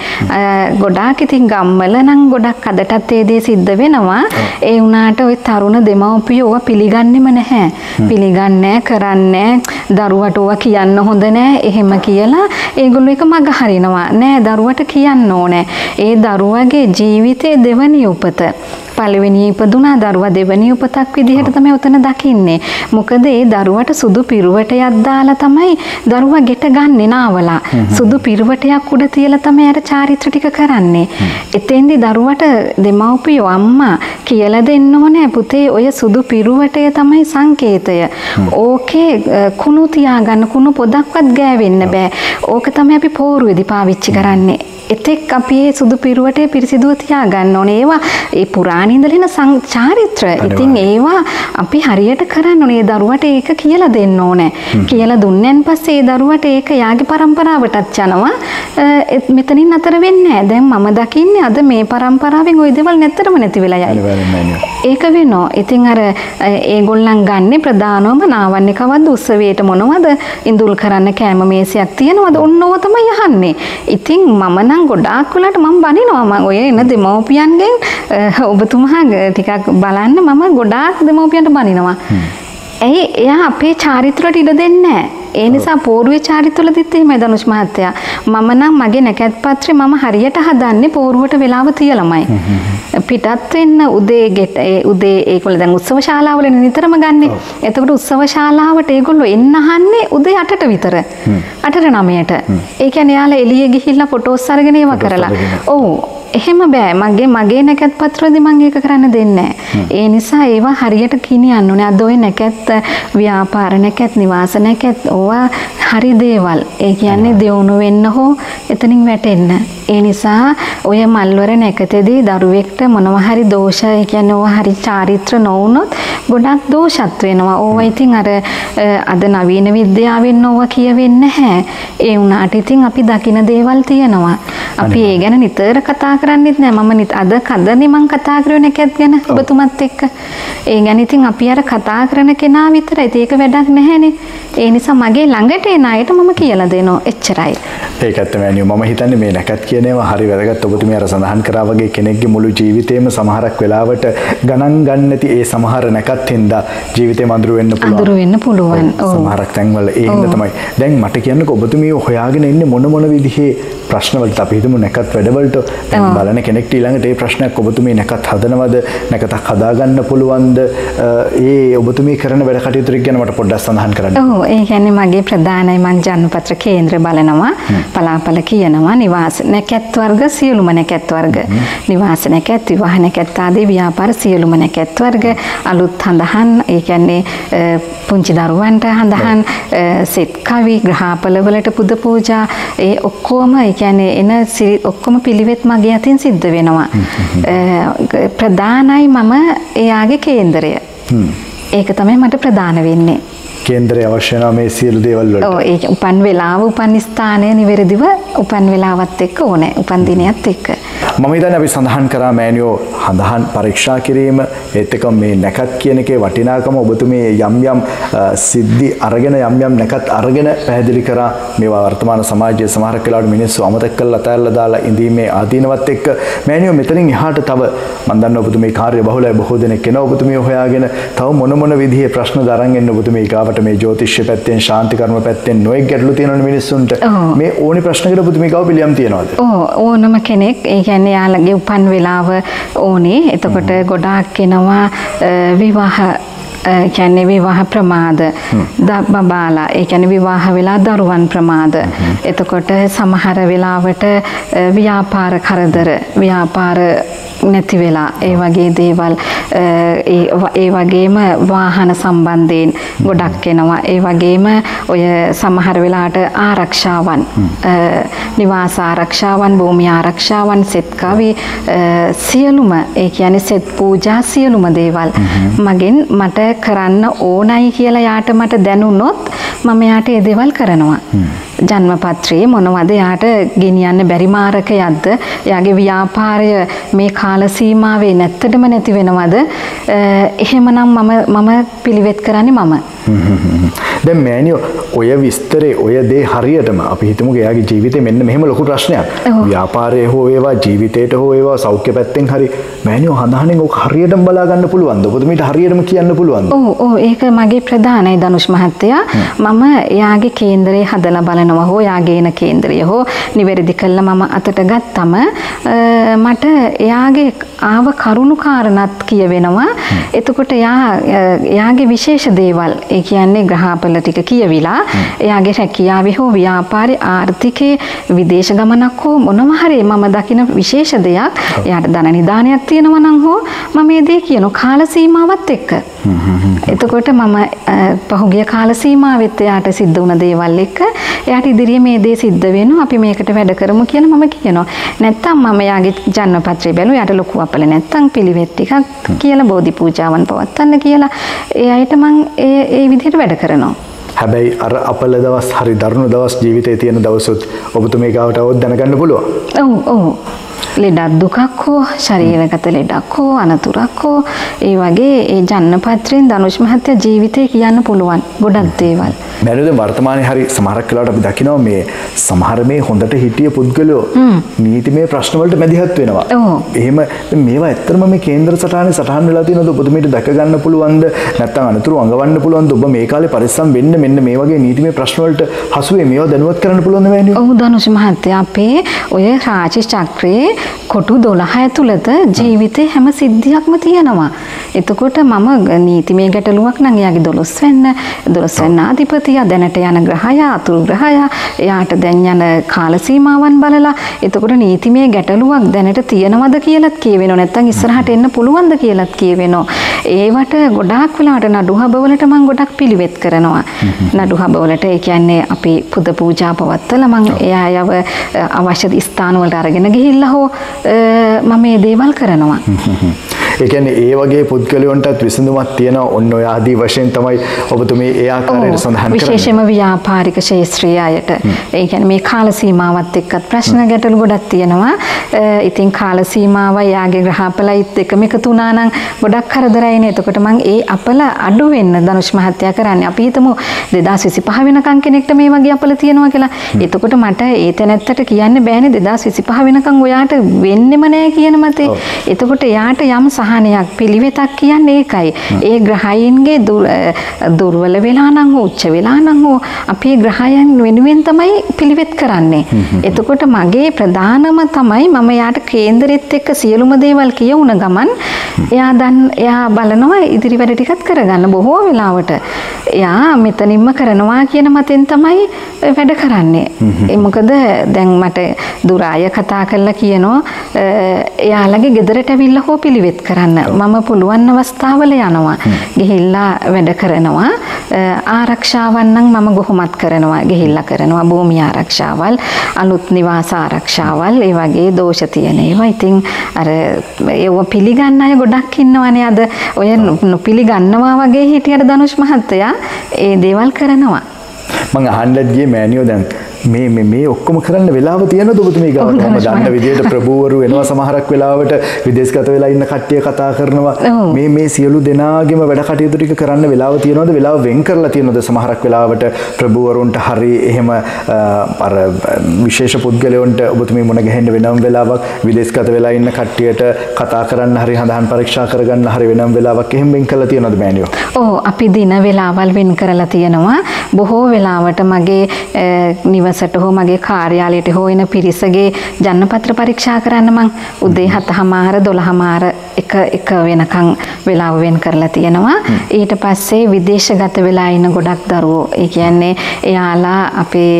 ගොඩාක් ඉතින් ගම්වල නම් ගොඩක් අදටත් ඒ දේ සිද්ධ වෙනවා. ඒ වුණාට ওই තරුණ දෙමව්පියෝ පිළිගන්නෙම නැහැ. පිළිගන්නේ කරන්නේ දරුවට ඕවා කියන්න හොඳ නැහැ එහෙම කියලා ඒගොල්ලෝ එක මග හරිනවා. නෑ දරුවට කියන්න ඕනේ. ඒ දරුවගේ ජීවිතයේ දෙවනි උපත පළවෙනි ඉපදුනා දරුවා දෙවනි උපතක් විදිහට තමයි උතන දකින්නේ. මොකද ඒ දරුවට සුදු පිරුවටයක් දාලා තමයි දරුවා ගෙට ගන්නෙ නාවලා. සුදු පිරුවටයක් උඩ තියලා තමයි අර චාරිත්‍ර ටික කරන්නේ. එතෙන්දි දරුවට දෙමව්පියෝ අම්මා කියලා දෙන්න ඕනේ පුතේ ඔය සුදු පිරුවටය තමයි සංකේතය. ඕකේ කුණු තියාගන්න කුණු පොදක්වත් ගෑවෙන්න බෑ. ඕක තමයි අපි පෝරුවේදී පාවිච්චි කරන්නේ. එතෙක් අපි මේ සුදු පිරුවටේ පිරිසිදුව තියාගන්න ඕනේ. ඒවා ඒ පුරාණ ඉඳලා එන චාරිත්‍ර. ඉතින් ඒවා අපි හරියට කරන්න ඕනේ. දරුවට ඒක කියලා දෙන්න ඕනේ. කියලා දුන්නෙන් පස්සේ ඒ දරුවට ඒක යාගේ પરම්පරාවටත් යනවා. මෙතනින් අතර වෙන්නේ නැහැ. දැන් මම දකින්නේ අද මේ પરම්පරාවෙන් ওই දේවල් නැත්තරම නැති වෙලා යයි. ඒක වෙනවා. ඉතින් අර ඒගොල්ලන් ගන්නෙ ප්‍රධානවම නාවන්නේ කවද්ද උත්සවයට මොනවද ඉඳුල් කරන්න කෑම මේසයක් තියනවද ඔන්න ඕව තමයි අහන්නේ. ඉතින් මම නම් ගොඩාක් වෙලාට මම බනිනවා. මම ඔය එන දෙමව්පියන්ගෙන් ඔබතුමා ටිකක් බලන්න මම ගොඩාක් දෙමව්පියන්ට බනිනවා. ඇයි එයා අපේ චාරිත්‍රයට ඉඩ දෙන්නේ නැහැ. ඒ නිසා පෝරුවේ චාරිත්‍රවලදීත් එහෙමයි ධනුෂ් මහත්තයා. මම නම් මගේ නැකත් පත්‍රේ මම හරියට හදන්නේ පෝරුවට වෙලාව තියලාමයි. පිටත් වෙන්න උදේ ගෙට උදේ ඒගොල්ලෝ දැන් උත්සව ශාලාවල නිතරම ගන්නෙ. එතකොට උත්සව ශාලාවට ඒගොල්ලෝ එන්න අහන්නේ උදේ අටට විතර. අටට නවයට. ඒ කියන්නේ යාලා එළියේ ගිහිල්ලා ෆොටෝස් අරගෙන ඒවා කරලා. ඔව් එහෙම බෑ. මගේ මගේ නැකත් පත්‍රවලදී මම ඒක කරන්න දෙන්නේ නැහැ. ඒ නිසා ඒවා හරියට කිනියන්න ඕනේ. අද ඔය නැකත් ව්‍යාපාර නැකත් නිවාස නැකත් ඕවා හරි දේවල්. ඒ කියන්නේ දියුණු වෙන්න හෝ එතනින් වැටෙන්න. ඒ නිසා ඔය මල්වර නැකතේදී දරුවෙක්ට මොනවා හරි දෝෂ ඒ කියන්නේ ඕවා හරි චාරිත්‍ර නොවුනොත් ගොඩක් දෝෂත් වෙනවා. ඕවා ඉතින් අර අද නවීන විද්‍යාවෙන් ඕවා කියවෙන්නේ නැහැ. ඒ වුණාට ඉතින් අපි දකින දේවල් තියෙනවා. අපි ඒ ගැන නිතර කතා කරන්නේත් නෑ. මම අද කදනේ මං කතා කරුවේ නැකත් ගැන ඔබතුමත් එක්ක. ඒ ගැන ඉතින් අපි අර කතා කරන කෙනා විතරයි. ඒක වැඩක් නැහැනේ. ඒ නිසා මගේ ළඟට එන අයට මම කියලා දෙනවා. එච්චරයි. ඒකත් තමයි මම හිතන්නේ මේ නැකත් කියන කියන ඒවා හරි වැදගත්. ඔබතුමිය අර සඳහන් කරා වගේ කෙනෙක්ගේ මුළු ජීවිතේම සමහරක් වෙලාවට ගණන් ගන්න නැති ඒ සමහර නැකත් හින්දා ජීවිතේම අඳුර වෙන්න පුළුවන්. අඳුර වෙන්න පුළුවන්. ඔව්. සමහරක් තැන්වල ඒ හින්දා තමයි. දැන් මට කියන්නකෝ ඔබතුමිය හොයාගෙන ඉන්නේ මොන මොන විදිහේ ප්‍රශ්න වලට අපි හිතමු නැකත් වැඩවලට දැන් බලන කෙනෙක්ට ඊළඟට ඒ ප්‍රශ්නයක් ඔබතුමිය නැකත් හදනවද නැකතක් හදාගන්න පුළුවන්ද ඒ ඔබතුමිය කරන වැඩ කටයුතු ටික ගැන මට පොඩ්ඩක් සඳහන් කරන්න. ඔව් ඒ කියන්නේ මගේ ප්‍රධානයි මං ජන්මපත්‍ර කේන්ද්‍ර බලනවා පලාපල කියනවා නිවාස නැකත් වර්ග සියලුම නැකත් වර්ග නිවාස නැකත් විවාහ නැකත් ආදී ව්‍යාපාර සියලුම නැකත් වර්ග අලුත් හඳහන් ඒ කියන්නේ පුංචි දරුවන්ට හඳහන් සෙත් කවි ග්‍රහපල වලට පුද පූජා ඒ ඔක්කොම ඒ කියන්නේ එන ඔක්කොම පිළිවෙත් මගේ අතින් සිද්ධ වෙනවා. ප්‍රධානයි මම එයාගේ කේන්දරය. ඒක තමයි මට ප්‍රධාන වෙන්නේ. කේන්දරය අවශ්‍ය වෙනවා මේ සියලු දේවල් වලට. ඔව් ඒක උපන් වෙලාව උපන් ස්ථානය නිවැරදිව උපන් වෙලාවත් එක්ක ඕනේ. උපන් දිනයත් එක්ක. මම හිතන්නේ අපි සඳහන් කරා මෑනියෝ හඳහන් පරීක්ෂා කිරීම ඒත් එක්ක මේ නැකත් කියන එකේ වටිනාකම ඔබතුමී යම් යම් සිද්ධි අරගෙන යම් යම් නැකත් අරගෙන පැහැදිලි කරා මේවා වර්තමාන සමාජයේ සමහරක් වෙලාවට මිනිස්සු අමතක කරලා අතහැරලා දාලා ඉඳීමේ ආදීනවත් එක්ක මෑනියෝ මෙතනින් එහාට තව මම දන්නවා ඔබතුමී කාර්ය බහුලයි බොහෝ දෙනෙක් එනවා ඔබතුමී හොයාගෙන තව මොන මොන විදිහේ ප්‍රශ්න දරන් එන්න ඔබතුමී ගාවට මේ ජ්‍යොතිෂ්‍ය පැත්තෙන් ශාන්ති කර්ම පැත්තෙන් නොයෙක් ගැටලු තියෙනවනේ මිනිස්සුන්ට මේ ඕනි ප්‍රශ්නකට ඔබතුමී ගාව පිළියම් තියනවාද? ඔව් ඕනම කෙනෙක් ඒ කියන්නේ යාළගේ උපන් වෙලාව ඕනේ. එතකොට ගොඩාක් එනවා විවාහ කියන්නේ විවාහ ප්‍රමාද බබාලා ඒ කියන්නේ විවාහ වෙලා දරුවන් ප්‍රමාද. එතකොට සමහර වෙලාවට ව්‍යාපාර කරදර ව්‍යාපාර නැති වෙලා ඒ වගේ දේවල් ඒ වගේම වාහන සම්බන්ධයෙන් ගොඩක් එනවා. ඒ වගේම ඔය සමහර වෙලාවට ආරක්ෂාවන් නිවාස ආරක්ෂාවන් භූමි ආරක්ෂාවන් සෙත් කවි සියලුම ඒ කියන්නේ සෙත් පූජා සියලුම දේවල් මගෙන් මට කරන්න ඕනයි කියලා යාට මට දැනුනොත් මම යාට ඒ දේවල් කරනවා. ජන්මපත්‍රයේ මොනවද යාට ගෙනියන්න බැරි මාරකයක්ද එයාගේ ව්‍යාපාරය මේ කාල සීමාවේ නැත්තටම නැති වෙනවද එහෙමනම් මම මම පිළිවෙත් කරන්නේ මම. දැන් මෑනියෝ ඔය විස්තරේ ඔය දේ හරියටම අපි හිතමු එයාගේ ජීවිතේ මෙන්න මෙහෙම ලොකු ප්‍රශ්නයක්. ව්‍යාපාරයේ හෝ වේවා ජීවිතේට හෝ වේවා සෞඛ්‍ය පැත්තෙන් හරි මෑනියෝ හඳහනෙන් ඔක හරියටම බලා ගන්න පුළුවන්ද? ඔබතුමීට හරියටම කියන්න පුළුවන්ද? ඔව් ඔව් ඒක මගේ ප්‍රධානයි ධනුෂ් මහත්තයා. මම එයාගේ කේන්දරේ හදලා බලනවා හෝ එයාගේන කේන්දරය හෝ නිවැරදි කළා මම අතට ගත්තම මට එයාගේ ආව කරුණු කාරණාත් කියවෙනවා. එතකොට එයා එයාගේ විශේෂ දේවල් ඒ කියන්නේ ග්‍රහපල ටික කියවිලා එයාගේ රැකියාවේ හෝ ව්‍යාපාරේ ආර්ථිකයේ විදේශ ගමනක් හෝ මොනවා හරි මම දකින විශේෂ දෙයක් එයාට ධන නිදානයක් තියෙනවා නම් හෝ මම මේ දේ කියන කාල සීමාවත් එක්ක. එතකොට මම පහුගිය කාල සීමාවෙත් එයාට සිද්ධ වුණ දේවල් එක්ක එයාට ඉදිරියේ මේ දේ සිද්ධ වෙනවා අපි මේකට වැඩ කරමු කියලා මම කියනවා. නැත්තම් මම එයාගේ ජන්මපත්‍රය බැලුවා එයාට ලොකු අපල නැත්තම් පිළිවෙත් ටිකක් කියලා බෝධි පූජාවන් පවත්වන්න කියලා ඒ අයට මම ඒ ඒ විදිහට වැඩ කරනවා. හැබැයි අර අපල දවස් හරි දරුණු දවස් ජීවිතේ තියෙන දවසොත් ඔබතුමී ගාවට આવොත් දැනගන්න පුළුවන්. ඔව් ඔව්. ලෙඩක් දුකක් හෝ ශරීරගත ලෙඩක් හෝ අනතුරක් හෝ ඒ වගේ ඒ ජන්මපත්‍රයෙන් ධනුෂ් මහත්තයා ජීවිතේ කියන්න පුළුවන් ගොඩක් දේවල්. මෑනියෝ වර්තමානයේ හරි සමහරක් වෙලාවට අපි දකිනවා මේ සමහර මේ හොඳට හිටිය පුද්ගලයෝ නීතිමය ප්‍රශ්න වලට මැදිහත් වෙනවා. එහෙම මේවා ඇත්තටම මේ කේන්දර සටහනේ සටහන් වෙලා තියෙනවද ඔබතුමීට දැක ගන්න පුළුවන්ද නැත්නම් අනතුරු අඟවන්න පුළුවන්ද ඔබ මේ කාලේ පරිස්සම් වෙන්න මෙන්න මේ වගේ නීතිමය ප්‍රශ්න වලට හසු වෙ මේවා දැනුවත් කරන්න පුළුවන්ද මෑනියෝ? ඔව් ධනුෂ් මහත්තයා අපේ ඔය රාජ්‍ය චක්‍රයේ කොටු දොළහ ඇතුළත ජීවිතේ හැම සිද්ධියක්ම තියෙනවා. එතකොට මම නීතිමය ගැටලුවක් නම් එයාගේ දොළොස් වෙන්න දොළොස් වෙන්න අධිපතියා දැනට යන ග්‍රහයා අතුරු ග්‍රහයා එයාට දැන් යන කාල සීමාවන් බලලා එතකොට නීතිමය ගැටලුවක් දැනට තියෙනවද කියලාත් කියවෙනව නැත්නම් ඉස්සරහට එන්න පුළුවන්ද කියලාත් කියවෙනව. ඒවට ගොඩාක් වෙලාවට නඩුහබවලට මම ගොඩක් පිළිවෙත් කරනවා. නඩුහබවලට ඒ කියන්නේ අපි පුද පූජා පවත්වලා මම එයා යව අවශ්‍ය ස්ථාන වලට අරගෙන ගිහිල්ලා හෝ මම මේ දේවල් කරනවා. ඒ කියන්නේ ඒ වගේ පුද්ගලයන්ටත් විසඳුමක් තියෙනවා ඔන්න ඔය ආදී වශයෙන් තමයි ඔබතුමී ඒ ආකාරයට සඳහන් කරන්නේ. විශේෂයෙන්ම ව්‍යාපාරික ක්ෂේත්‍රයේ අයට ඒ කියන්නේ මේ කාල සීමාවත් එක්කත් ප්‍රශ්න ගැටලු ගොඩක් තියෙනවා. ඉතින් කාල සීමාවයි යාගේ ග්‍රහපලයිත් එකම එකතු වුණා නම් ගොඩක් කරදරයිනේ. එතකොට මම ඒ අපල අඩු වෙන්න ධනුෂ් මහත්තයා කරන්නේ. අපි හිතමු දෙදාස් විසිපහ වෙනකන් කෙනෙක්ට මේ වගේ අපල තියෙනවා කියලා. එතකොට මට ඒ තැනැත්තට කියන්න බෑනේ දෙදාස් විසිපහ වෙනකන් ඔයාට වෙන්නෙම නෑ කියන මතේ. එතකොට එයාට යම් සහනයක් පිළිවෙතක් කියන්නේ ඒකයි. ඒ ග්‍රහයන්ගේ දුර්වල වෙලා නම් උච්ච වෙලා නම් අපේ ග්‍රහයන් වෙනුවෙන් තමයි පිළිවෙත් කරන්නේ. එතකොට මගේ ප්‍රධානම තමයි මම යාට කේන්දරෙත් එක්ක සියලුම දේවල් කියවුන ගමන් එයා දැන් එයා බලනවා ඉදිරි වැඩ ටිකත් කරගන්න බොහෝ වෙලාවට එයා මෙතනින්ම කරනවා කියන මතෙන් තමයි වැඩ කරන්නේ. ඒ මොකද දැන් මට දුරාය කතා කරලා කියනවා එයාලගේ ගෙදරට ඇවිල්ලා හෝ පිළිවෙත් කරන්න. මම පුළුවන් අවස්ථාවල යනවා. ගිහිල්ලා වැඩ කරනවා. ආරක්ෂාවන් නම් මම කොහොමත් කරනවා. ගිහිල්ලා කරනවා භූමි ආරක්ෂාවල්, අලුත් නිවාස ආරක්ෂාවල්, ඒ වගේ දෝෂ තියෙන ඒවා. ඉතින් අර ඒව පිළිගන්න අය ගොඩක් ඉන්නවනේ අද ඔය නොපිළිගන්නවා වගේ හිටියට ධනුෂ් මහත්තයා ඒ දේවල් කරනවා. මම අහන්නත් ගියේ මෑනියෝ දැන් මේ මේ මේ ඔක්කොම කරන්න වෙලාව තියෙනවද ඔබතුමී ගාව? මම දන්න විදිහට ප්‍රභූවරු එනවා සමහරක් වෙලාවට විදේශගත වෙලා ඉන්න කට්ටිය කතා කරනවා. මේ මේ සියලු දෙනාගේම වැඩ කටයුතු ටික කරන්න වෙලාව තියෙනවද? වෙලාව වෙන් කරලා තියෙනවද? සමහරක් වෙලාවට ප්‍රභූවරුන්ට හරි එහෙම අර විශේෂ පුද්ගලයන්ට ඔබතුමී මුණ ගැහෙන්න වෙනම වෙලාවක්, විදේශගත වෙලා ඉන්න කට්ටියට කතා කරන්න හරි හඳහන් පරීක්ෂා කරගන්න හරි වෙනම වෙලාවක් එහෙම වෙන් කරලා තියෙනවද මෑනියෝ? ඔව් අපි දින වෙලාවල් වෙන් කරලා තියෙනවා. බොහෝ වෙලාවට මගේ නිවසට හෝ මගේ කාර්යාලයට හෝ එන පිරිසගේ ජනපත්‍ර පරීක්ෂා කරන්න මං උදේ හතමාර දොළහමාර එක එක වෙනකන් වෙලාව වෙන් කරලා තියෙනවා. ඊට පස්සේ විදේශගත වෙලා ඉන්න ගොඩක් දරුවෝ. ඒ කියන්නේ එයාලා අපේ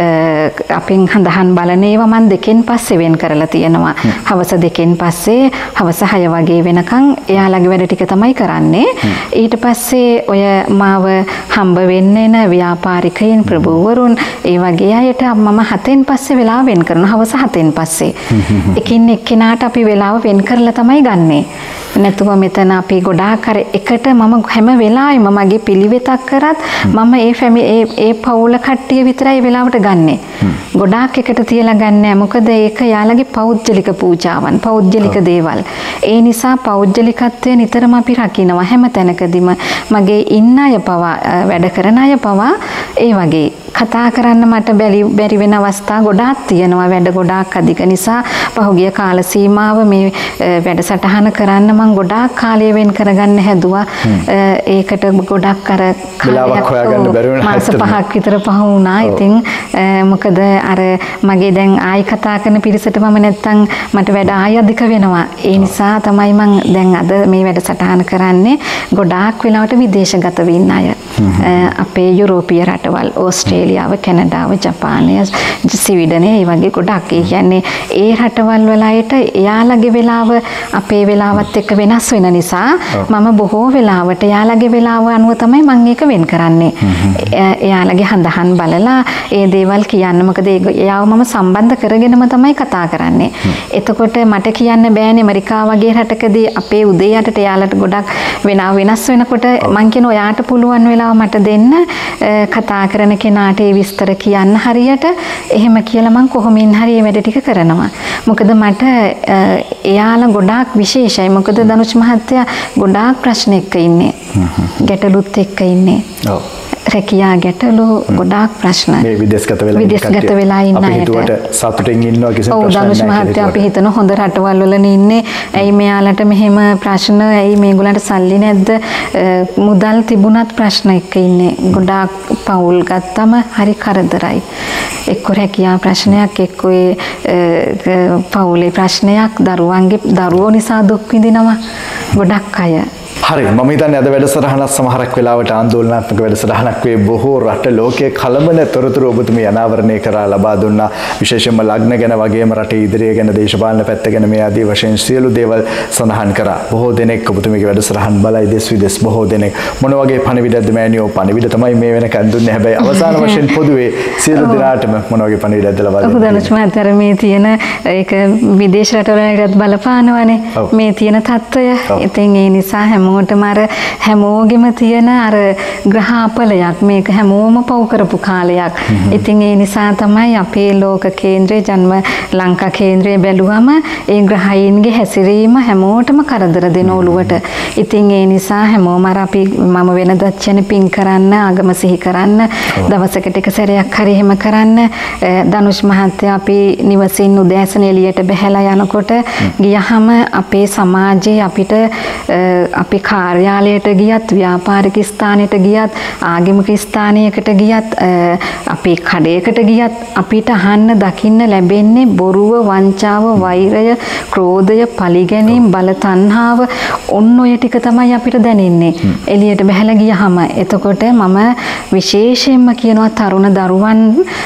අපෙන් හඳහන් බලන ඒවා මං දෙකෙන් පස්සේ වෙන් කරලා තියෙනවා. හවස දෙකෙන් පස්සේ හවස හය වගේ වෙනකන් එයාලගේ වැඩ ටික තමයි කරන්නේ. ඊට පස්සේ ඔය මාව හම්බ වෙන්න එන ව්‍යාපාරිකයන් ප්‍රභූවරුන් ඒ වගේ අයට මම හතෙන් පස්සේ වෙලාව වෙන් කරනවා. හවස හතෙන් පස්සේ. එකින් එක්කෙනාට අපි වෙලාව වෙන් කරලා තමයි ගන්නෙ. නැතුව මෙතන අපි ගොඩාක් අර එකට මම හැම වෙලාවෙම මගේ පිළිවෙතක් කරත් මම ඒ ෆැමි ඒ ඒ පවුල කට්ටිය විතරයි වෙලාවට ගන්නෙ. ගොඩාක් එකට තියලා ගන්නෑ. මොකද ඒක යාළගේ පෞද්ගලික පූජාවන්, පෞද්ගලික දේවල්. ඒ නිසා පෞද්ගලිකත්වය නිතරම අපි රකින්නවා හැම තැනකදීම. මගේ ඉන්න අය පවා වැඩ කරන අය පවා ඒ වගේ කතා කරන්න මට බැරි වෙන අවස්ථා ගොඩාක් තියෙනවා. වැඩ ගොඩාක් අධික නිසා පහුගිය කාල සීමාව මේ වැඩසටහන කරන්න මම ගොඩාක් කාලය වෙන් කරගන්න හැදුවා. ඒකට ගොඩක් අර වෙලාවක් හොයාගන්න බැරි වෙන මාස පහක් විතර පහ වුණා. ඉතින් මොකද අර මගේ දැන් ආයි කතා කරන පිරිසට මම නැත්තම් මට වැඩ ආයි අධික වෙනවා. ඒ නිසා තමයි මම දැන් අද මේ වැඩසටහන කරන්නේ. ගොඩාක් වෙලාවට විදේශගත වෙන්න අය. අපේ යුරෝපීය රටවල්, ඕස්ට්‍රේලියාව, කැනඩාව, ජපානය, ස්වීඩනය, ඒ වගේ ගොඩක්. ඒ කියන්නේ ඒ රටවල් වල අයට එයාලගේ වෙලාව අපේ වෙලාවත් එක්ක වෙනස් වෙන නිසා මම බොහෝ වෙලාවට එයාලගේ වෙලාව අනුව තමයි මම ඒක වෙන් කරන්නේ. එයාලගේ හඳහන් බලලා ඒ දේවල් කියන්න. මොකද එයාව මම සම්බන්ධ කරගෙනම තමයි කතා කරන්නේ. එතකොට මට කියන්න බෑනේ ඇමරිකාව වගේ රටකදී අපේ උදේ යටට එයාලට ගොඩක් වෙනාව වෙනස් වෙනකොට මං කියන ඔයාට පුළුවන් වෙලාව මට දෙන්න කතා කරන කෙනාට ඒ විස්තර කියන්න හරියට. එහෙම කියලා මං කොහොමින් හරි මේ වැඩ ටික කරනවා. මොකද මට එයාලා ගොඩාක් විශේෂයි. මොකද ධනුෂ් මහත්තයා ගොඩාක් ප්‍රශ්න එක්ක ඉන්නේ. ගැටලුත් එක්ක ඉන්නේ. ඔව්. රැකියා ගැටලු ගොඩාක් ප්‍රශ්න. මේ විදේශගත වෙලා විදේශගත වෙලා ඉන්න අයට. අපි හිතුවට සතුටින් ඉන්නවා කිසිම ප්‍රශ්නයක් නැහැ. ඔව් ධනුෂ් මහත්තයා අපි හිතන හොඳ රටවල් වල ඉන්නේ. ඇයි මෙයාලට මෙහෙම ප්‍රශ්න? ඇයි මේගොල්ලන්ට සල්ලි නැද්ද? මුදල් තිබුණත් ප්‍රශ්න එක්ක ඉන්නේ. ගොඩාක් පවුල් ගත්තම හරි කරදරයි. එක්ක රැකියා ප්‍රශ්නයක්, එක්ක ඒ පවුලේ ප්‍රශ්නයක්, දරුවන්ගේ දරුවෝ නිසා දුක් විඳිනවා ගොඩක් අය. හරි මම හිතන්නේ අද වැඩසටහනක් සමහරක් වෙලාවට ආందోලනාත්මක වැඩසටහනක් වේ බොහෝ රට ලෝකයේ කලබල තොරතුරු ඔබතුමිය අනාවරණය කරලා ලබා දුන්නා විශේෂයෙන්ම ලග්න ගැන වගේම රටේ ඉදිරිය ගැන දේශපාලන පැත්ත ගැන මේ ආදී වශයෙන් සියලු දේවල් සඳහන් කරා බොහෝ දෙනෙක් ඔබතුමියගේ වැඩසටහන බලයි දෙස් විදෙස් බොහෝ දෙනෙක් මොන වගේ පණිවිඩයක්ද මෑනියෝ පණිවිඩ තමයි මේ වෙනකන් දුන්නේ හැබැයි අවසාන වශයෙන් පොදුවේ සියලු දෙනාටම මොන වගේ පණිවිඩයක්ද ලබා දුන්නේ ඔබ දනුෂ්මාතර මේ තියෙන ඒක විදේශ රටවලටත් බලපානවානේ මේ තියෙන තත්ත්වය ඉතින් ඒ නිසා හැමෝටම අර හැමෝගෙම තියෙන අර ග්‍රහාපලයක් මේක හැමෝම පව් කරපු කාලයක්. ඉතින් ඒ නිසා තමයි අපේ ලෝක කේන්ද්‍රයේ ජන්ම ලංකා කේන්ද්‍රයේ බැලුවම ඒ ග්‍රහයින්ගේ හැසිරීම හැමෝටම කරදර දෙන ඔළුවට. ඉතින් ඒ නිසා හැමෝම අර අපි මම වෙනදත් කියන පින් කරන්න, ආගම සිහි කරන්න, දවසකට එක සැරයක් හරි එහෙම කරන්න. ධනුෂ් මහත්තයා අපි නිවසින් උදෑසන එළියට බහැලා යනකොට ගියහම අපේ සමාජයේ අපිට අපි කාර්යාලයට ගියත් ව්‍යාපාරික ස්ථානයට ගියත් ආගමික ස්ථානයකට ගියත් අපි කඩේකට ගියත් අපිට අහන්න දකින්න ලැබෙන්නේ බොරුව වංචාව වෛරය ක්‍රෝධය පලිගැනීම් බල තණ්හාව ඔන්න ඔය ටික තමයි අපිට දැනෙන්නේ එළියට බහැලා ගියහම එතකොට මම විශේෂයෙන්ම කියනවා තරුණ දරුවන්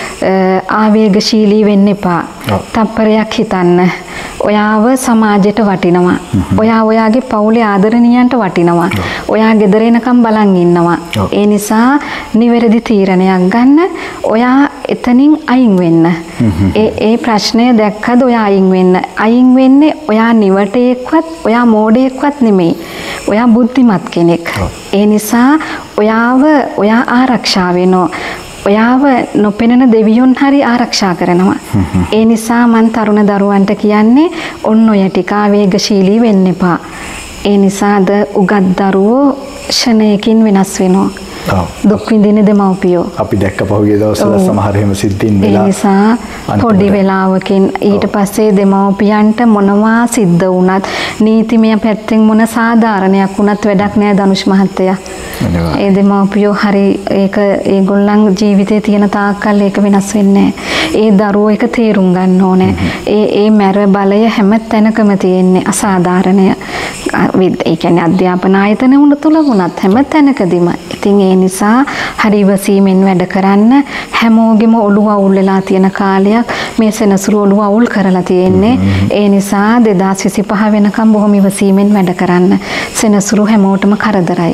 ආවේගශීලී වෙන්න එපා තප්පරයක් හිතන්න ඔයාව සමාජයට වටිනවා. ඔයා ඔයාගේ පවුලේ ආදරණීයන්ට වටිනවා. ඔයා ගෙදර එනකම් බලන් ඉන්නවා. ඒ නිසා නිවැරදි තීරණයක් ගන්න. ඔයා එතනින් අයින් වෙන්න. ඒ ඒ ප්‍රශ්නය දැක්කද ඔයා අයින් වෙන්න. අයින් වෙන්නේ ඔයා නිවටේක්වත් ඔයා මෝඩයෙක්වත් නෙමෙයි. ඔයා බුද්ධිමත් කෙනෙක්. ඒ නිසා ඔයාව ඔයා ආරක්ෂා වෙනවා. ඔයාව නොපෙනෙන දෙවියොන් හරි ආරක්ෂා කරනවා. ඒ නිසා මං තරුණ දරුවන්ට කියන්නේ ඔන්න ඔය ටික ආවේගශීලී වෙන්න එපා. ඒ නිසාද උගත් දරුවෝ ෂණයකින් වෙනස් වෙනවා. දුක් විඳින දෙමව්පියෝ අපි දැක්ක පහුගිය දවස්වල සමහර එහෙම සිද්ධීන් වෙලා ඒ නිසා පොඩි වෙලාවකින් ඊට පස්සේ දෙමව්පියන්ට මොනවා සිද්ධ වුණත් නීතිමය පැත්තෙන් මොන සාධාරණයක් වුණත් වැඩක් නෑ ධනුෂ් මහත්තයා. ඒ දෙමව්පියෝ හරි ඒක ඒගොල්ලන් ජීවිතේ තියෙන තාක්කල් ඒක වෙනස් වෙන්නේ නෑ. ඒ දරුවෝ එක තේරුම් ගන්න ඕනේ. ඒ ඒ මැර බලය හැම තැනකම තියෙන්නේ අසාධාරණය. ඒ කියන්නේ අධ්‍යාපන ආයතන උන තුල වුණත් හැම තැනකදීම. ඉතින් ඒ නිසා හරි ඉවසීමෙන් වැඩ කරන්න හැමෝගෙම ඔළුව අවුල් වෙලා තියෙන කාලයක් මේ සෙනසුරු ඔළුව අවුල් කරලා තියෙන්නේ. ඒ නිසා දෙදාස් විසිපහ වෙනකම් බොහොම ඉවසීමෙන් වැඩ කරන්න. සෙනසුරු හැමෝටම කරදරයි.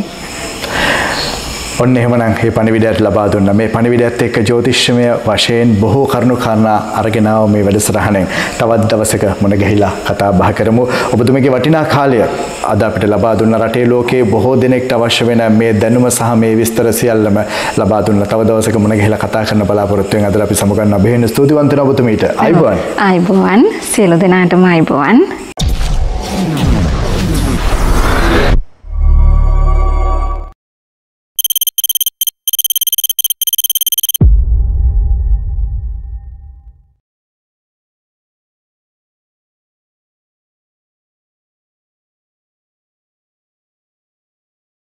ඔන්න එහෙමනම් මේ පණිවිඩයත් ලබා දුන්නා. මේ පණිවිඩයත් එක්ක ජ්‍යොතිෂමය වශයෙන් බොහෝ කරුණු කාරණා අරගෙන ආව මේ වැඩසටහනෙන් තවත් දවසක මුණ ගැහිලා කතා බහ කරමු. ඔබතුමගේ වටිනා කාලය අද අපිට ලබා දුන්න රටේ ලෝකයේ බොහෝ දෙනෙක්ට අවශ්‍ය වෙන මේ දැනුම සහ මේ විස්තර සියල්ලම ලබා දුන්නා. තව දවසක මුණ ගැහිලා කතා කරන්න බලාපොරොත්තු වෙන අද අපි සමුගන්න බෙහෙන ස්තුතිවන්ත ඔබතුමීට. අයිබෝවන්. අයිබෝවන්. සියලු දෙනාටම අයිබෝවන්.